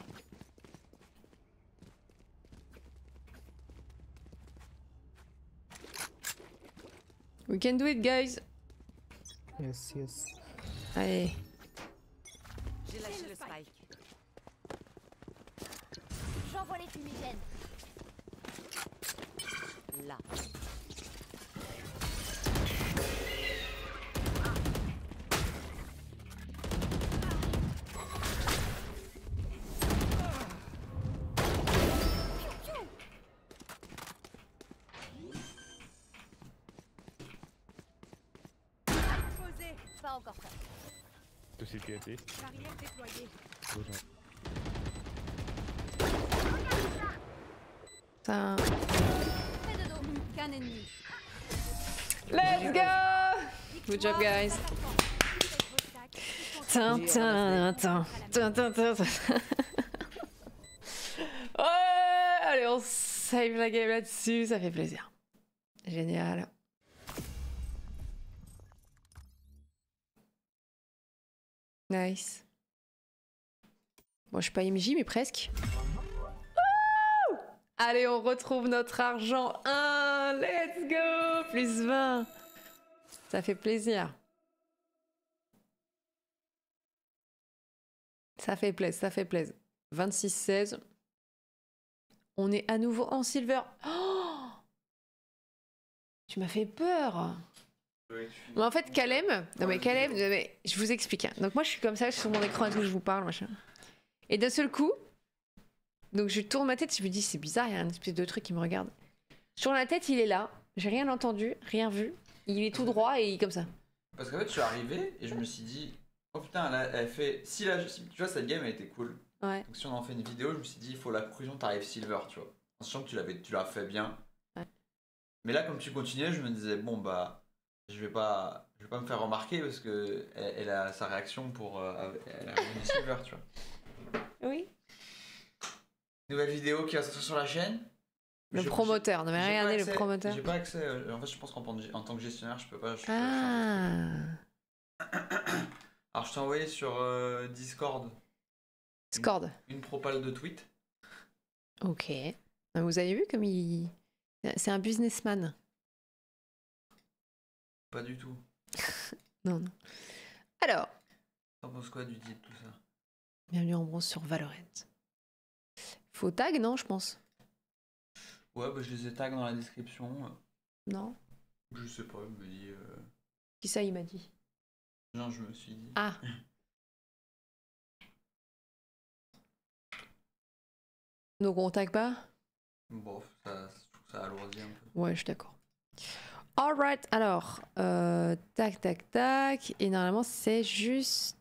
We can do it, guys! Yes, yes. Allez. J'ai lâché le spike. J'envoie les fumigènes. Là. Exposé. Pas encore prêt. Tout sécurité. Barrière déployée. Ça... Fais de dos. Qu'un ennemi. Let's go! Good job, guys! Tin, tin, tin, tin, tin, tin, tin. Ouais, allez, on save la game là-dessus, ça fait plaisir. Génial. Nice. Bon, je suis pas MJ, mais presque. Wouh! Allez, on retrouve notre argent 1. Let's go! Plus 20. Ça fait plaisir. Ça fait plaisir, ça fait plaisir. 26-16. On est à nouveau en silver. Oh! Tu m'as fait peur. Mais en fait, Kalem, non mais Kalem, non mais je vous explique. Hein. Donc moi, je suis comme ça, je suis sur mon écran et tout, je vous parle, machin. Et d'un seul coup, donc je tourne ma tête, je me dis c'est bizarre, il y a un espèce de truc qui me regarde. Sur la tête, il est là. J'ai rien entendu, rien vu. Il est tout droit et il est comme ça. Parce qu'en fait, je suis arrivé et je me suis dit, oh putain, elle fait. Si là, tu vois, cette game elle était cool. Ouais. Donc si on en fait une vidéo, je me suis dit, il faut la conclusion, t'arrives silver, tu vois. En sachant que tu l'as fait bien. Ouais. Mais là, comme tu continuais, je me disais, bon bah, je vais pas me faire remarquer parce que elle a sa réaction pour. Elle a une silver, tu vois. Oui. Nouvelle vidéo qui va sortir sur la chaîne. Le promoteur, non mais J'ai pas regardez le accès- promoteur. J'ai pas accès. En fait, je pense qu'en tant que gestionnaire, je peux pas. Ah. Alors, je t'ai envoyé sur Discord. Discord. Une propale de tweet. Ok. Vous avez vu comme il... C'est un businessman. Pas du tout. Non, non. Alors, T'en penses quoi du titre, tout ça? bienvenue en bronze sur Valorant. Faut tag, non, je pense. Ouais, bah je les ai tags dans la description. Non. Je sais pas, il me dit. Qui ça, il m'a dit? Non, je me suis dit. Ah. Donc on tag pas? Bon, je trouve que ça alourdit un peu. Ouais, je suis d'accord. Alright, alors, tac, tac, tac. Et normalement, c'est juste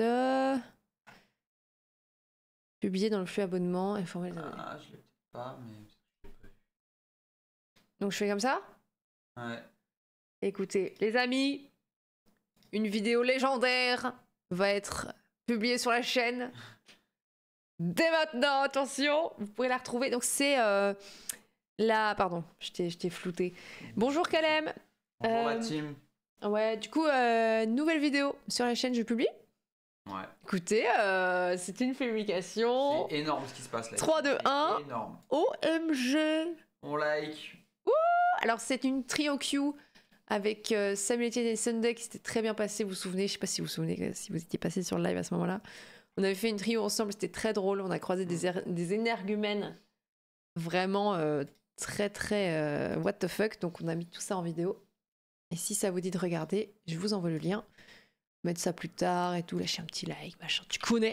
publier dans le flux abonnement, informer les abonnés. Ah, je l'ai peut-être pas, mais. Donc je fais comme ça? Ouais. Écoutez, les amis, une vidéo légendaire va être publiée sur la chaîne. Dès maintenant, attention, vous pourrez la retrouver. Donc c'est la... Pardon, je t'ai flouté. Bonjour Kalem. Bonjour la team. Ouais, du coup, nouvelle vidéo sur la chaîne, je publie. Ouais. Écoutez, c'est une publication. C'est énorme ce qui se passe là. 3, 2, 1. C'est énorme. OMG. On like. Alors c'est une trio Q avec Samuel Etienne et Sunday qui s'était très bien passé, vous vous souvenez, je sais pas si vous vous souvenez, si vous étiez passé sur le live à ce moment-là. On avait fait une trio ensemble, c'était très drôle, on a croisé des énergumènes vraiment très très what the fuck. Donc on a mis tout ça en vidéo. Et si ça vous dit de regarder, je vous envoie le lien. Mettre ça plus tard et tout, lâcher un petit like, machin. Tu connais.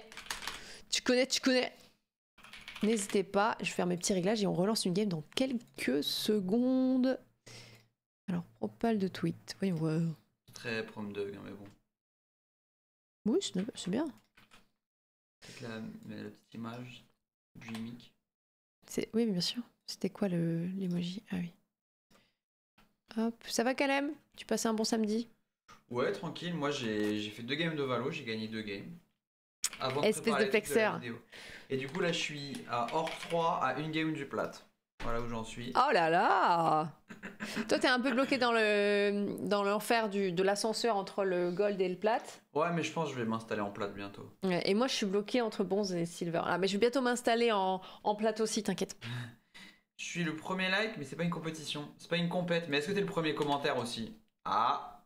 N'hésitez pas, je vais faire mes petits réglages et on relance une game dans quelques secondes. Alors, propal de tweet, voyons voir. Très prom dog, hein, mais bon. Oui, c'est bien. Avec la petite image du gimmick. Oui, bien sûr. C'était quoi l'emoji? Ah oui. Hop, ça va Calem? Tu passais un bon samedi? Ouais, tranquille. Moi, j'ai fait 2 games de Valo, j'ai gagné 2 games. Avant Espèce de flexeur. Et du coup, là, je suis à Or 3 à 1 game du plat. Voilà où j'en suis. Oh là là! Toi, t'es un peu bloqué dans l'enfer de l'ascenseur entre le gold et le plat. Ouais, mais je pense que je vais m'installer en plat bientôt. Ouais, et moi, je suis bloqué entre bronze et silver. Ah, mais je vais bientôt m'installer en plat aussi, t'inquiète. Je suis le premier like, mais c'est pas une compétition. C'est pas une compète, mais est-ce que t'es le premier commentaire aussi? Ah.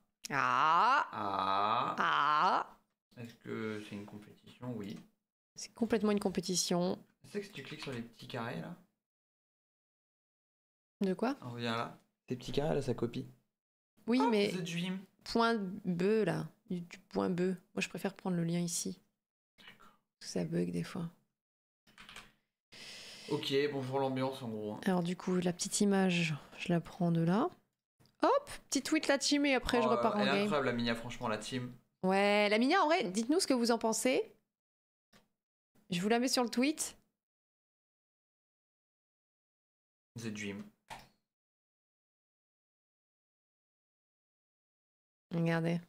Est-ce que c'est une compétition? Oui. C'est complètement une compétition. Tu sais que si tu cliques sur les petits carrés là. De quoi? On revient là. Ces petits carrés là, ça copie. Oui, mais. The Dream. Point beu là. Du point beu. Moi, je préfère prendre le lien ici. Parce que ça bug des fois. Ok, bonjour l'ambiance en gros. Alors, du coup, la petite image, je la prends de là. Hop, petit tweet la team et après je repars en elle est game. incroyable la Minia, franchement, la team. Ouais, la Minia, en vrai, dites-nous ce que vous en pensez. Je vous la mets sur le tweet. The Dream. Regardez.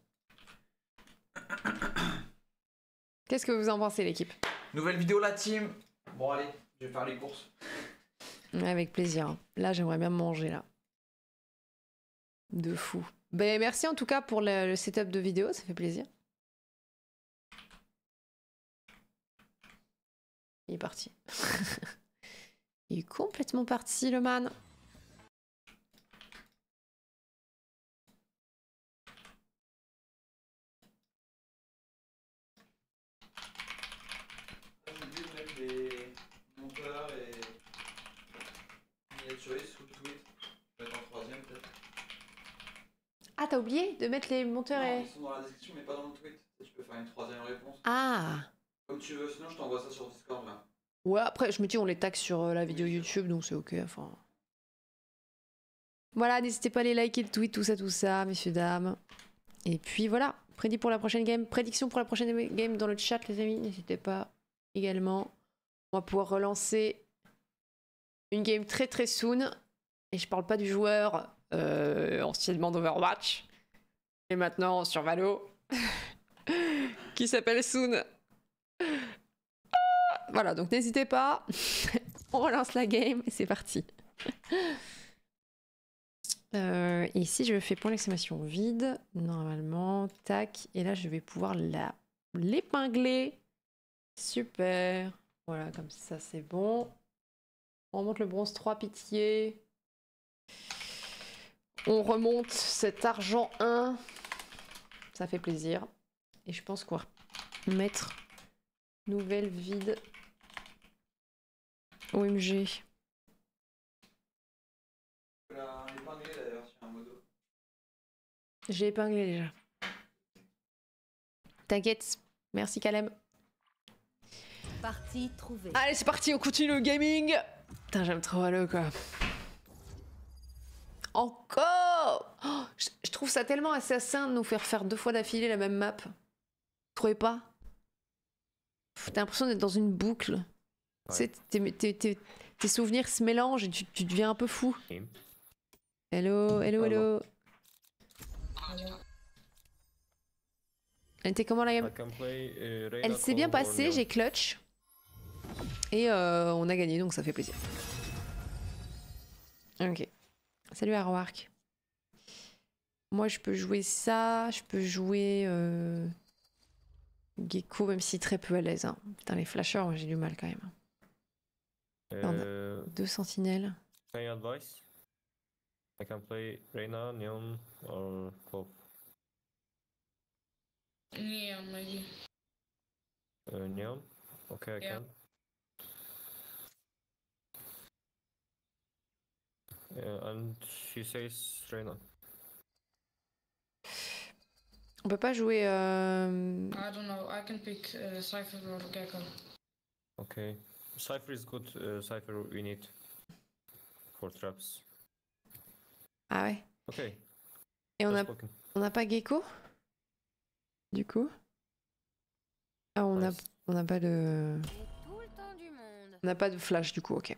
Qu'est-ce que vous en pensez, l'équipe? Nouvelle vidéo la team. Bon allez, je vais faire les courses. Avec plaisir. Là, j'aimerais bien manger là. De fou. Ben, merci en tout cas pour le setup de vidéo, ça fait plaisir. Il est parti. Il est complètement parti, le man. J'ai oublié de mettre les monteurs et miniaturistes sous le tweet. Je vais mettre en 3ème peut-être. Ah, t'as oublié de mettre les monteurs Non, et... ils sont dans la description mais pas dans le tweet. Tu peux faire une 3ème réponse. Ah. Comme tu veux, sinon je t'envoie ça sur Discord là. Ouais, après, je me dis, on les tag sur la vidéo YouTube, donc c'est ok, enfin... Voilà, n'hésitez pas à les liker, le tweet, tout ça, messieurs, dames. Et puis voilà, prédit pour la prochaine game, prédiction pour la prochaine game dans le chat, les amis, n'hésitez pas également. On va pouvoir relancer une game très très soon. Et je parle pas du joueur anciennement d'Overwatch, et maintenant sur Valo, qui s'appelle Soon. Voilà, donc n'hésitez pas. On relance la game et c'est parti. Ici, je fais point d'exclamation vide. Normalement, tac. Et là, je vais pouvoir l'épingler. Super. Voilà, comme ça, c'est bon. On remonte le bronze 3, pitié. On remonte cet argent 1. Ça fait plaisir. Et je pense qu'on va mettre nouvelle vide. OMG. Épinglé d'ailleurs sur un modo. J'ai épinglé déjà. T'inquiète. Merci Calem. Partie trouvée. Allez, c'est parti, on continue le gaming. Putain, j'aime trop Halo quoi. Encore oh, je trouve ça tellement assassin de nous faire 2 fois d'affilée la même map. Vous trouvez pas? T'as l'impression d'être dans une boucle. Ouais. Tes souvenirs se mélangent et tu deviens un peu fou. Hello. Elle était comment la game? Elle s'est bien passée, j'ai clutch. Et on a gagné, donc ça fait plaisir. Ok. Salut Arwark. Moi je peux jouer ça, je peux jouer Gecko, même si très peu à l'aise. Hein. Putain, les flashers, j'ai du mal quand même. On a 2 sentinelles. Any advice? I can play Reyna, Neon, or Clove. Neon, maybe. Neon? Okay, I can. And she says Reyna. On peut pas jouer. I don't know. I can pick Cypher or Gecko. Okay. Cypher is good. Cypher we need for traps. Ah ouais. Okay. Et on well a, spoken. on a pas Gecko du coup. Ah on a, Nice. on a pas de, J'ai tout le temps du monde. on a pas de flash du coup. Ok.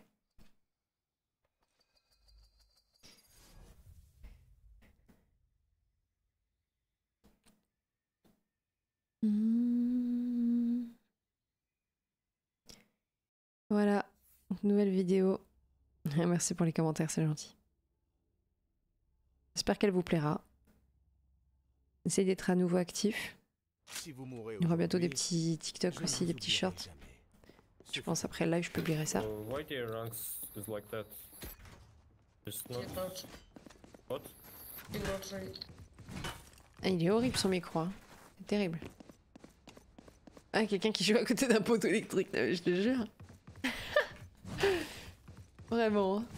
Hmm. Voilà, donc, nouvelle vidéo. Merci pour les commentaires, c'est gentil. J'espère qu'elle vous plaira. Essayez d'être à nouveau actif. Si vous mourrez Il y aura bientôt des aujourd'hui, petits TikTok je ne aussi, vous des petits oublierai shorts. jamais. Je pense après le live, je publierai ça. So why their ranks is like that? Just not Get out. what? You got right. Ah, il est horrible son micro, hein. C'est terrible. Ah, quelqu'un qui joue à côté d'un poteau électrique, non, mais je te jure. Vraiment. hein.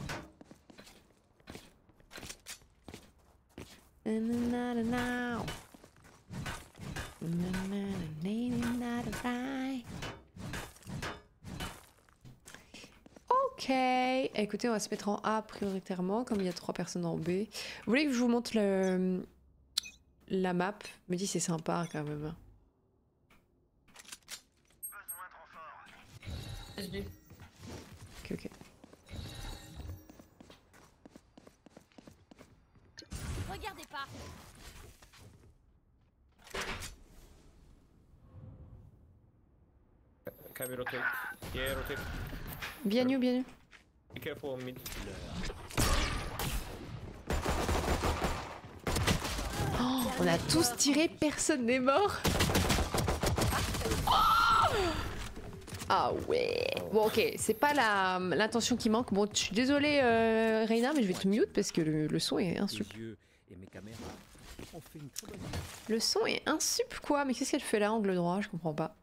Ok, écoutez, on va se mettre en A prioritairement, comme il y a 3 personnes en B. Vous voulez que je vous montre la map? Je me dis c'est sympa quand même. SB. Ok, ok. Regardez pas. Can we rotate? Yeah, rotate. Bien nu, bien nu. Be careful on mid. Oh, on a tous tiré, personne n'est mort. Oh ah ouais. Bon ok, c'est pas l'intention qui manque. Bon, je suis désolée Reyna, mais je vais te mute parce que le son est insup. Les yeux et mes caméras ont fait une très bonne. Le son est insup quoi. Mais qu'est-ce qu'elle fait là, angle droit? Je comprends pas.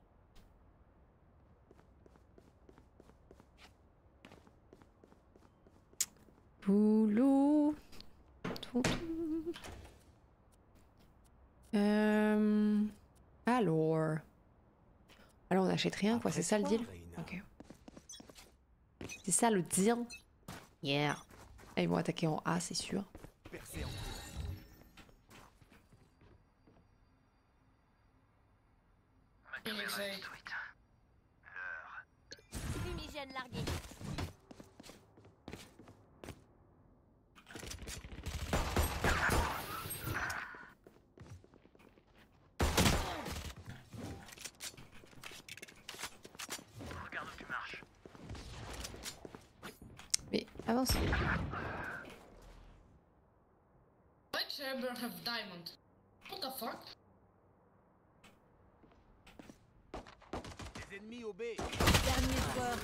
Boulot. Alors on n'achète rien quoi, c'est ça le deal? Ok. C'est ça le deal? Yeah. Et ils vont attaquer en A, c'est sûr. Fumigène largué. Mais avance. Why Chamber have diamond? What the fuck? Les ennemis au B. Dernier joueur.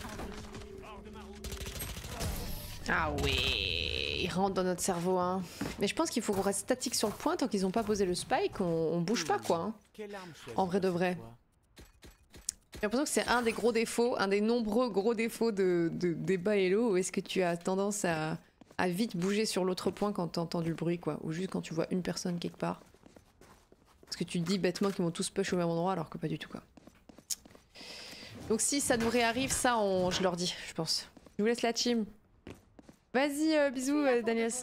Ah ouais, ils rentrent dans notre cerveau hein. Mais je pense qu'il faut qu'on reste statique sur le point tant qu'ils ont pas posé le spike, on bouge pas quoi. Hein. Quelle arme En vrai de vrai. J'ai l'impression que c'est un des gros défauts, un des nombreux gros défauts de débat Hello, où est-ce que tu as tendance à vite bouger sur l'autre point quand t'entends du bruit quoi, ou juste quand tu vois une personne quelque part. Parce que tu te dis bêtement qu'ils vont tous push au même endroit alors que pas du tout quoi. Donc si ça nous réarrive, ça je leur dis, je pense. Je vous laisse la team. Vas-y, bisous Daniel.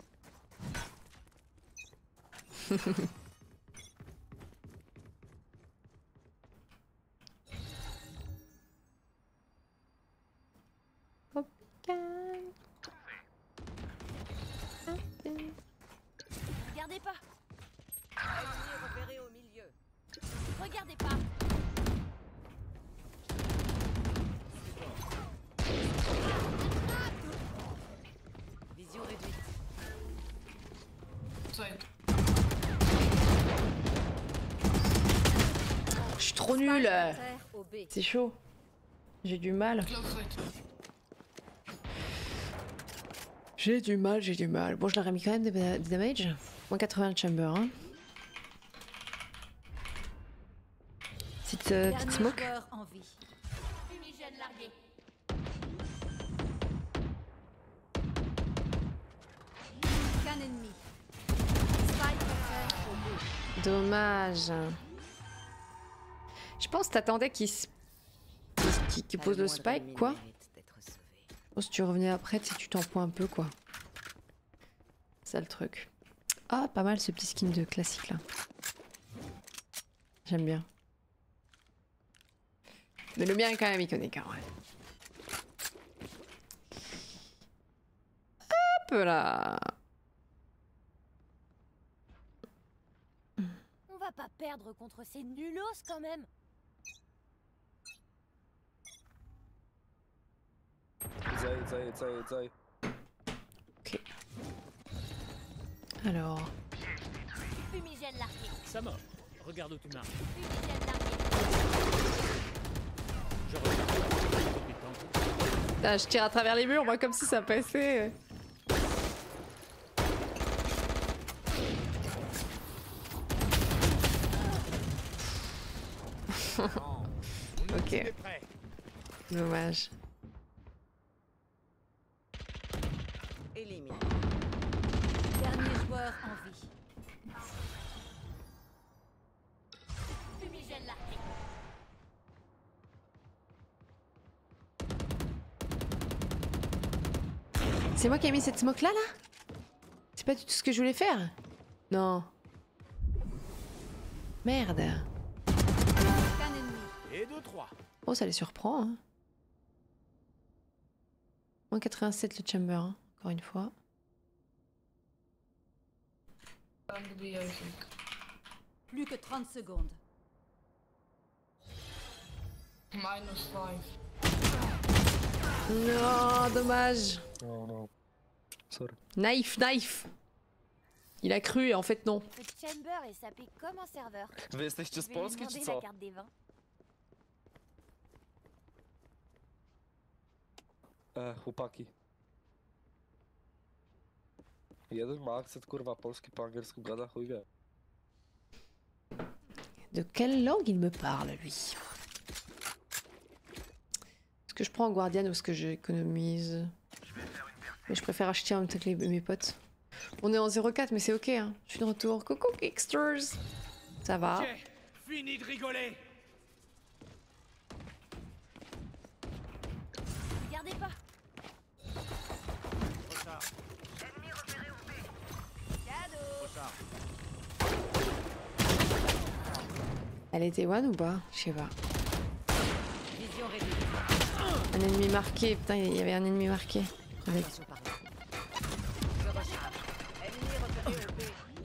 Regardez pas. Ennemi repéré au milieu. Regardez pas. Vision réduite. Side. Je suis trop nulle. Terre au B. C'est chaud. J'ai du mal. Close side. J'ai du mal, j'ai du mal. Bon, je leur ai mis quand même des damage. Moins 80 le chamber. Hein. Petite Dernier smoke. joueur en vie. Fumigène largué. Dommage. Je pense que t'attendais qu'il pose le spike, quoi. Bon, si tu revenais après, tu sais, tu t'en points un peu, quoi. C'est ça le truc. Ah, pas mal ce petit skin de classique là. J'aime bien. Mais le mien est quand même iconique, hein, ouais. Hop là. On va pas perdre contre ces nulos quand même. Ok. Alors. Fumigène largué. Ça mort. Regarde où tu marches. Fumigène largué. Je regarde. Putain, je tire à travers les murs, moi, comme si ça passait. Ok. Dommage. Élimine. Dernier joueur en vie. Fumigène largué. C'est moi qui ai mis cette smoke là, C'est pas du tout ce que je voulais faire. Non. Merde. Qu'un ennemi. Et 2-3. Oh, ça les surprend, hein. Moins 87 le chamber, hein, encore une fois. Plus que 30 secondes. -5. Non, dommage. No, no. Sorry. Knife. Il a cru et en fait non. Ce chamber est sapé comme un serveur. Wy jesteście z Je vais lui Polski czy demander co? la carte des vins. Chłopaki. Jeden ma akcent kurwa polski po angielsku gada, chuj wie. De quelle langue il me parle, lui? Est-ce que je prends en Guardian ou est-ce que j'économise? Mais je préfère acheter en même temps que mes potes. On est en 0,4 mais c'est ok, hein. Je suis de retour. Coucou Kicksters. Ça va. Fini de rigoler. Regardez pas. Elle était one ou pas? Je sais pas. Vision réduite. Un ennemi marqué. Putain, il y avait un ennemi marqué. Avec... Attention par là. Je recharge. Ennemi repéré au B.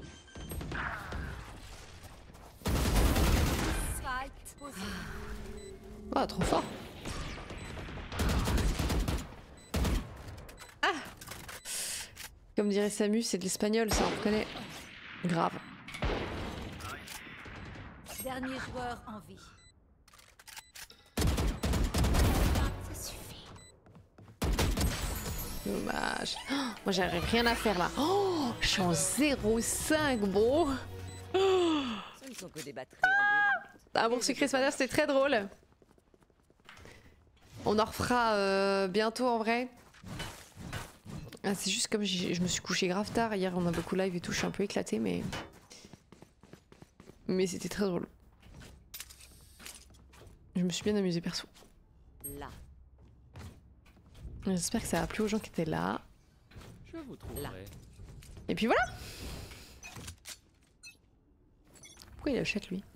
Spike posé. Oh, trop fort. Ah! Comme dirait Samu, c'est de l'espagnol, ça on reconnaît. Grave. Dernier joueur en vie. Ça suffit. Dommage. Oh, moi j'avais rien à faire là. Oh, je suis en 0,5 bro. Ce ne sont que des batteries ambulantes. Ah bon, ce Christmas c'était très drôle. On en refera bientôt en vrai. Ah, c'est juste comme je me suis couché grave tard. Hier on a beaucoup live et tout, je suis un peu éclatée mais c'était très drôle. Je me suis bien amusée perso. Là. J'espère que ça a plu aux gens qui étaient là. Je vous trouverai. Et puis voilà. Pourquoi il achète lui?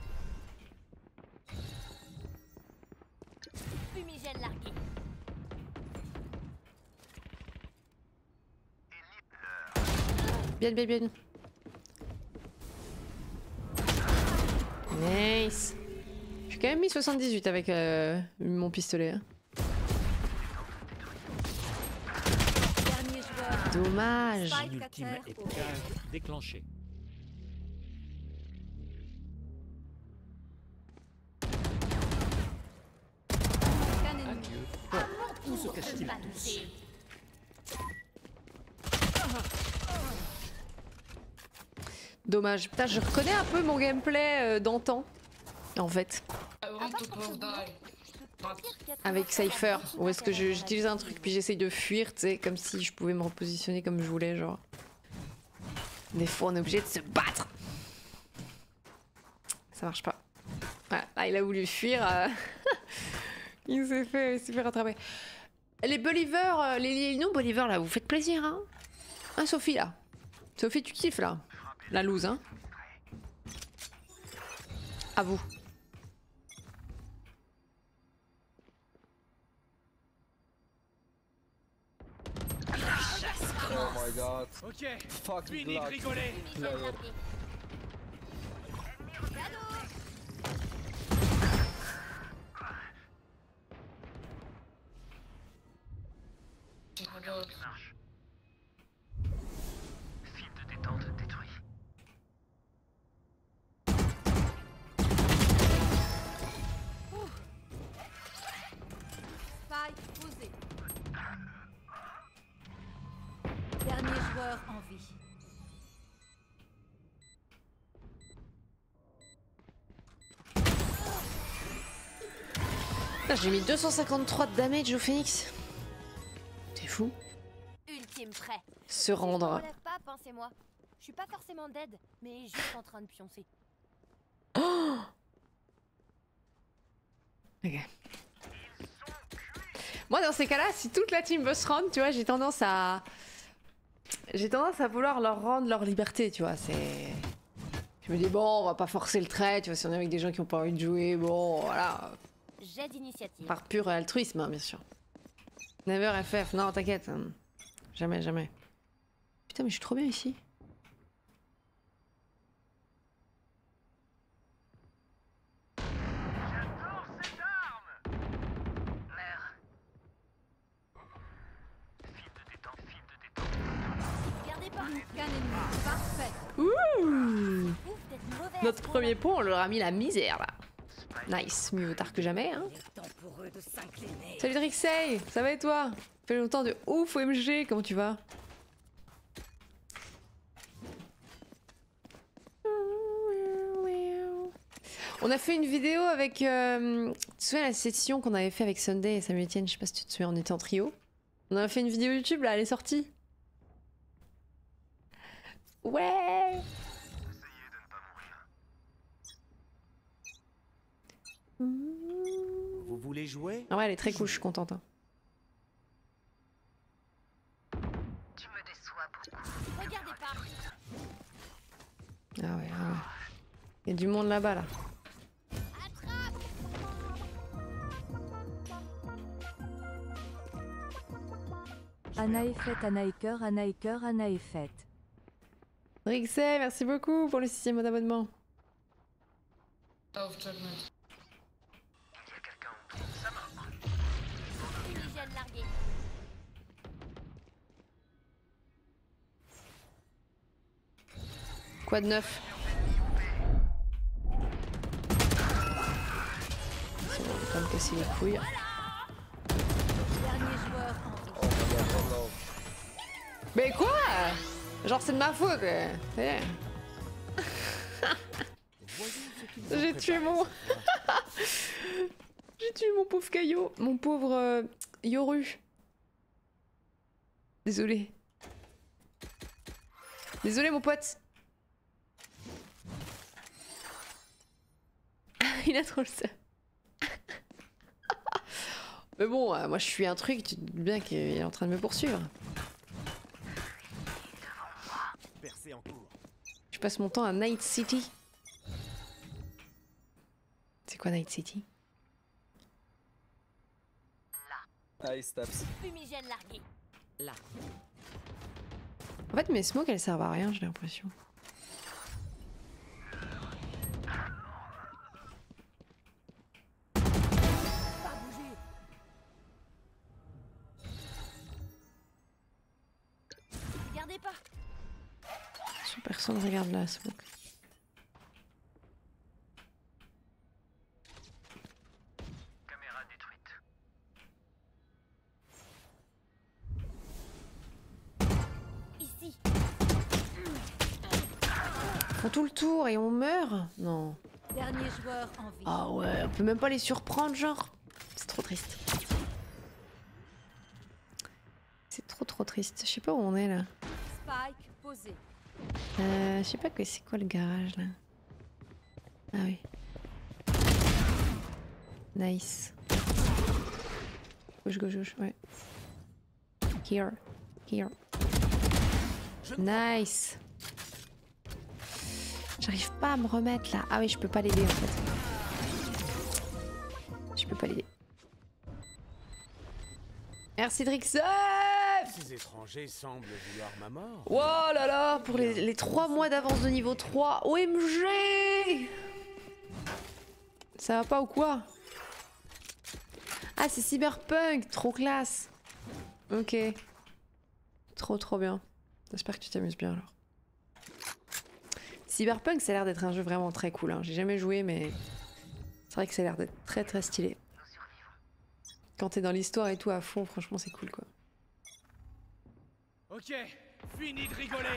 Fumigène largué. Bien, bien, bien. Nice. J'ai quand même mis 78 avec mon pistolet. Hein. Dernier joueur. Dommage. L'ultime est déclenché. Qu'un ennemi. Adieu. Où se cachent-ils tous? Dommage. Putain, je reconnais un peu mon gameplay d'antan. En fait. Avec Cypher. Ou est-ce que j'utilise un truc puis j'essaye de fuir, tu sais, comme si je pouvais me repositionner comme je voulais, genre. Des fois on est obligé de se battre. Ça marche pas. Voilà, là il a voulu fuir. Il s'est fait rattraper. Les believers, les non-believers là, vous faites plaisir, hein? Hein, Sophie là? Sophie, tu kiffes là? La loose, hein? À vous. Oh my god. Ok, Fuck fini de rigoler. Film de détente détruit. Spike posé. Dernier joueur en vie. J'ai mis 253 de damage au Phoenix. T'es fou. Ultime prêt. Se rendre. Si je me relève pas, pensez-moi. Je suis pas forcément dead, mais juste en train de pioncer. Oh, ok. Moi dans ces cas-là, si toute la team veut se rendre, tu vois, j'ai tendance à vouloir leur rendre leur liberté, tu vois, c'est... Je me dis bon, on va pas forcer le trait, tu vois, si on est avec des gens qui ont pas envie de jouer, bon, voilà. J'ai d'initiative. Par pur altruisme, hein, bien sûr. Never FF, non, t'inquiète. Hein. Jamais, jamais. Putain, mais je suis trop bien ici. J'adore cette arme. Merde. Film de détente, film de détente. Regardez pas. Qu'un ennemi. Parfait. Ouh. Ouf, d'être mauvais. Notre premier point, on leur a mis la misère, là. Nice, mieux vaut tard que jamais, hein. Salut Drixey, ça va et toi? Ça fait longtemps de ouf OMG, comment tu vas? On a fait une vidéo avec... tu te souviens la session qu'on avait fait avec Sunday et Samuel Etienne, je sais pas si tu te souviens, on était en trio. On a fait une vidéo YouTube, là, elle est sortie. Ouais. Vous voulez jouer? Ah ouais, elle est très cool, je suis contente. Hein. Tu me déçois beaucoup. Regardez pas. Ah ouais, ah ouais. Il y a du monde là-bas, là. Anna est faite, Anna est cœur, Anna est cœur, Anna est faite. Drixey, merci beaucoup pour le 6e mois d'abonnement. Fumigène largué. Quoi de neuf? Si on va pas me casser les couilles. Dernier joueur en vie. Mais quoi? Genre c'est de ma faute. Ouais. J'ai tué mon... J'ai tué mon pauvre Caillot. Mon pauvre Yoru. Désolé. Désolé mon pote. Il a trop le seum. Mais bon, moi je suis un truc, tu te doutes bien qu'il est en train de me poursuivre. Je passe mon temps à Night City. C'est quoi Night City? Là. Ice taps. Fumigène largué. Là. En fait mes smokes elles servent à rien, j'ai l'impression. Pas bouger. Regardez pas. Personne regarde la smoke. Caméra détruite. Ici. Ils font tout le tour et on meurt? Non. Dernier joueur en vie. Ah ouais, on peut même pas les surprendre genre. C'est trop triste. C'est trop triste. Je sais pas où on est là. Spike posé. Je sais pas que c'est quoi le garage là. Ah oui. Nice. Gauche, gauche, gauche, ouais. Here. Here. Nice. J'arrive pas à me remettre là. Ah oui, je peux pas l'aider en fait. Je peux pas l'aider. Merci Drixon. Ces étrangers semblent vouloir ma mort. Oh là là, pour les 3 mois d'avance de niveau 3. OMG. Ça va pas ou quoi? Ah, c'est Cyberpunk. Trop classe. Ok. Trop bien. J'espère que tu t'amuses bien alors. Cyberpunk, ça a l'air d'être un jeu vraiment très cool. Hein. J'ai jamais joué, mais c'est vrai que ça a l'air d'être très stylé. Quand t'es dans l'histoire et tout à fond, franchement, c'est cool quoi. Ok, fini de rigoler.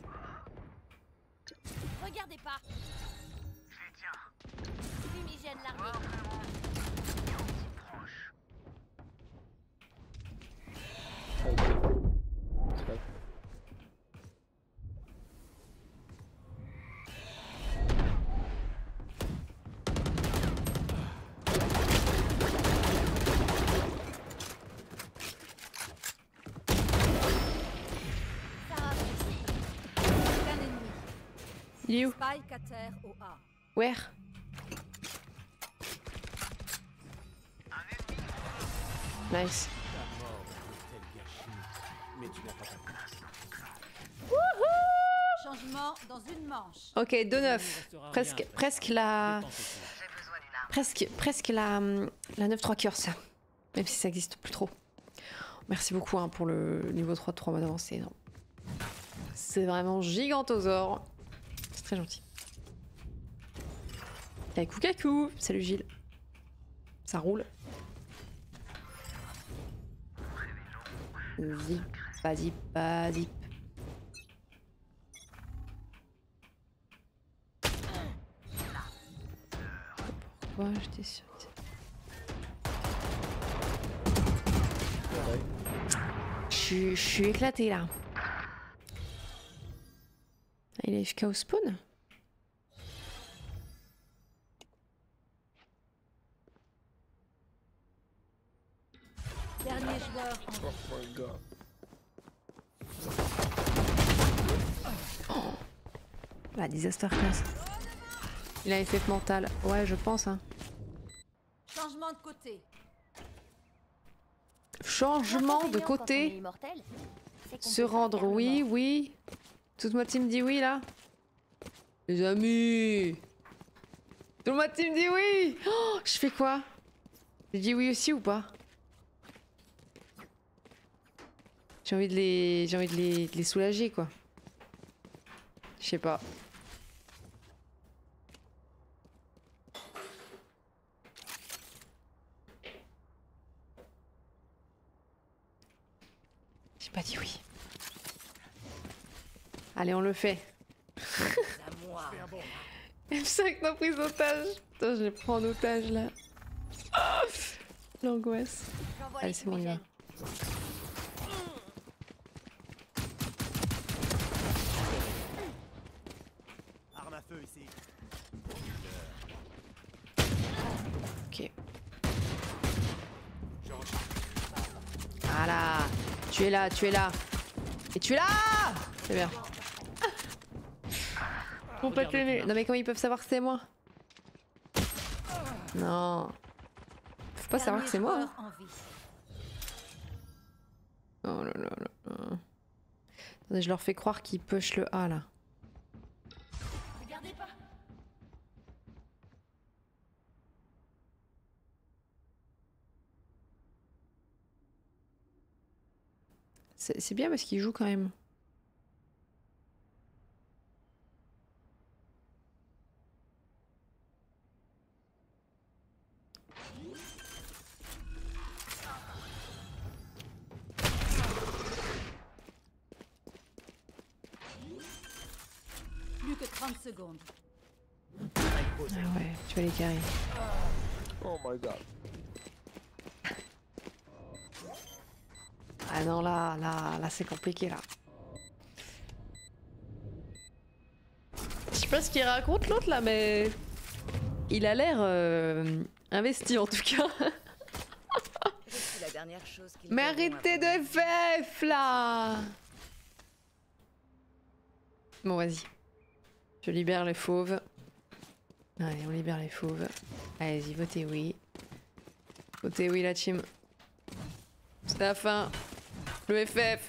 Regardez pas. Je les tiens. Fumigène largué. Il est où? Spike à terre au A. Where? Nice. Mais tu n'as pas ta place. Changement dans une manche. Ok, 2-9. Presque la... Presque la 9-3 curse. Même si ça existe plus trop. Merci beaucoup hein, pour le niveau 3 de 3 mois d'avance, c'est énorme. C'est vraiment gigantosaure. C'est très gentil. Kakou kakou. Salut Gilles. Ça roule. Zip, pas zip, pas zip. Pourquoi j'étais sûre que... Je suis éclatée là. Il est FK au spawn? Dernier joueur. Oh my god. Oh. La disaster class. Il a effet mental. Ouais, je pense. Hein. Changement de côté. Changement de côté. Se rendre, oui, oui. Toute ma team dit oui là. Les amis. Toute ma team dit oui. Oh, je fais quoi? Je dis oui aussi ou pas? J'ai envie de les soulager quoi. Je sais pas. J'ai pas dit oui. Allez, on le fait. M5 m'a pris otage. Putain, je les prends en otage là. Oh, l'angoisse. Allez, c'est bon, on y va. Arme à feu ici. Ok. Voilà. Tu es là, tu es là. Et tu es là. C'est bien. Mon pote le... Non mais comment ils peuvent savoir que c'est moi? Non. Faut pas savoir que c'est moi. Hein. Oh là là là. Attendez, je leur fais croire qu'ils push le A là. Regardez pas. C'est bien parce qu'ils jouent quand même. Plus que 30 secondes. Ah ouais, tu vas les carrer. Oh my god. Ah non, là c'est compliqué là. Je sais pas ce qu'il raconte l'autre là, mais Il a l'air investi en tout cas. C'est la dernière chose qu'il Mais arrêtez de FF là. Bon vas-y. Je libère les fauves. Allez, on libère les fauves. Allez-y, votez oui. Votez oui la team. C'est la fin. Le FF.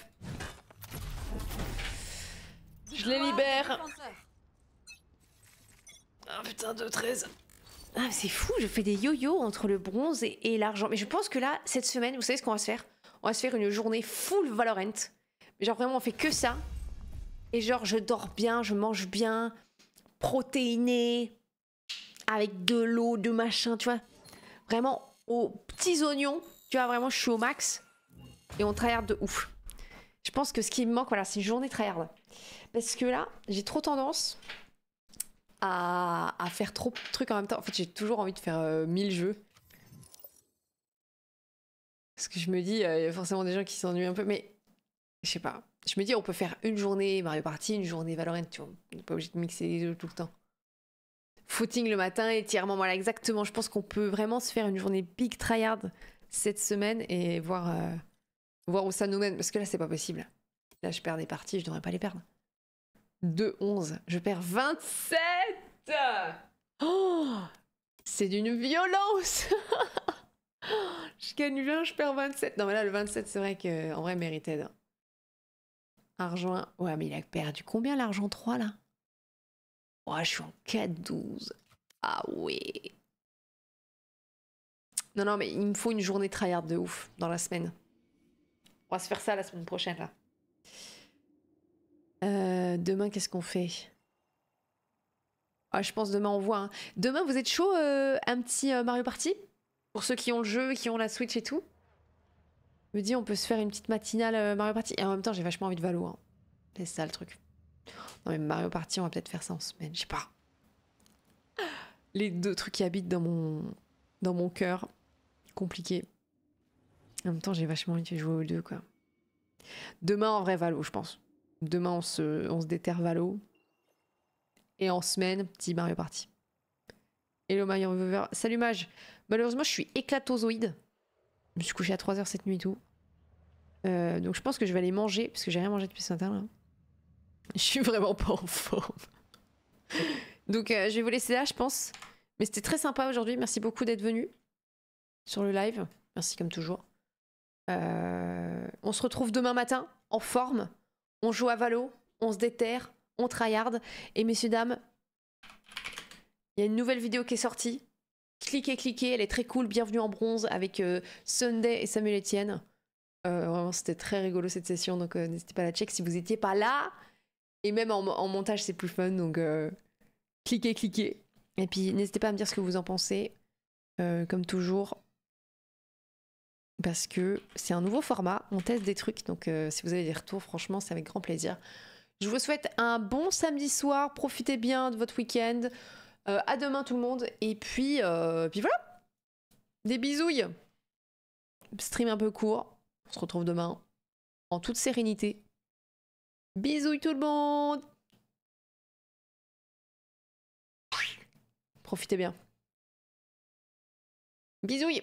Je les libère. Ah putain, 2-13. Ah, c'est fou, je fais des yo-yo entre le bronze et l'argent. Mais je pense que là, cette semaine, vous savez ce qu'on va se faire? On va se faire une journée full Valorant. Mais genre vraiment, on fait que ça. Et genre, je dors bien, je mange bien, protéiné, avec de l'eau, de machin, tu vois. Vraiment, aux petits oignons, tu vois, vraiment, je suis au max. Et on tryhard de ouf. Je pense que ce qui me manque, voilà, c'est une journée tryhard. Parce que là, j'ai trop tendance à faire trop de trucs en même temps. En fait, j'ai toujours envie de faire 1000 jeux. Parce que je me dis, il y a forcément des gens qui s'ennuient un peu, mais je sais pas. Je me dis, on peut faire une journée Mario Party, une journée Valorant, tu vois. On n'est pas obligé de mixer les jeux tout le temps. Footing le matin, étirement, voilà, exactement. Je pense qu'on peut vraiment se faire une journée big tryhard cette semaine et voir où ça nous mène. Parce que là, c'est pas possible. Là, je perds des parties, je devrais pas les perdre. 2-11, je perds 27. Oh, c'est d'une violence. Je gagne 20, je perds 27. Non mais là le 27 c'est vrai que en vrai mérited. Argent, ouais mais il a perdu combien l'argent 3 là? Ouais, je suis en 4-12. Ah ouais. Non mais il me faut une journée tryhard de ouf dans la semaine. On va se faire ça la semaine prochaine là. Demain, qu'est-ce qu'on fait? Ah, je pense demain on voit. Hein. Demain, vous êtes chaud un petit Mario Party? Pour ceux qui ont le jeu, qui ont la Switch et tout? Je me dis, on peut se faire une petite matinale Mario Party. Et en même temps, j'ai vachement envie de Valo. Hein. C'est ça le truc. Non, mais Mario Party, on va peut-être faire ça en semaine. Je sais pas. Les deux trucs qui habitent dans mon cœur. Compliqué. En même temps, j'ai vachement envie de jouer aux deux, quoi. Demain, en vrai, Valo, je pense. Demain, on se déterre Valo. Et en semaine, petit Mario Party. Hello Mario Revolver. Salut Mage. Malheureusement, je suis éclatozoïde. Je me suis couché à 3h cette nuit et tout. Donc je pense que je vais aller manger, parce que j'ai rien mangé depuis ce matin là. Je suis vraiment pas en forme. Donc je vais vous laisser là, je pense. Mais c'était très sympa aujourd'hui. Merci beaucoup d'être venu sur le live. Merci comme toujours. On se retrouve demain matin, en forme. On joue à Valo, on se déterre, on tryhard. Et messieurs, dames, il y a une nouvelle vidéo qui est sortie. Cliquez, elle est très cool. Bienvenue en bronze avec Sunday et Samuel Etienne. Vraiment, c'était très rigolo cette session, donc n'hésitez pas à la check si vous n'étiez pas là. Et même en montage, c'est plus fun, donc cliquez. Et puis n'hésitez pas à me dire ce que vous en pensez, comme toujours. Parce que c'est un nouveau format, on teste des trucs, donc si vous avez des retours, franchement, c'est avec grand plaisir. Je vous souhaite un bon samedi soir, profitez bien de votre week-end. À demain tout le monde, et puis voilà. Des bisouilles. Stream un peu court, on se retrouve demain en toute sérénité. Bisouilles tout le monde. Profitez bien. Bisouilles.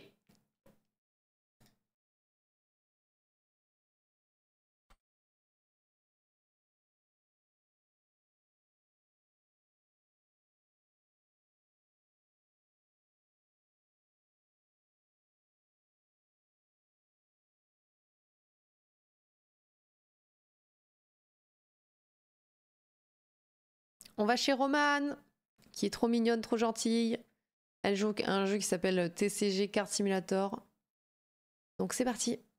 On va chez Romane, qui est trop mignonne, trop gentille. Elle joue à un jeu qui s'appelle TCG Card Simulator. Donc c'est parti.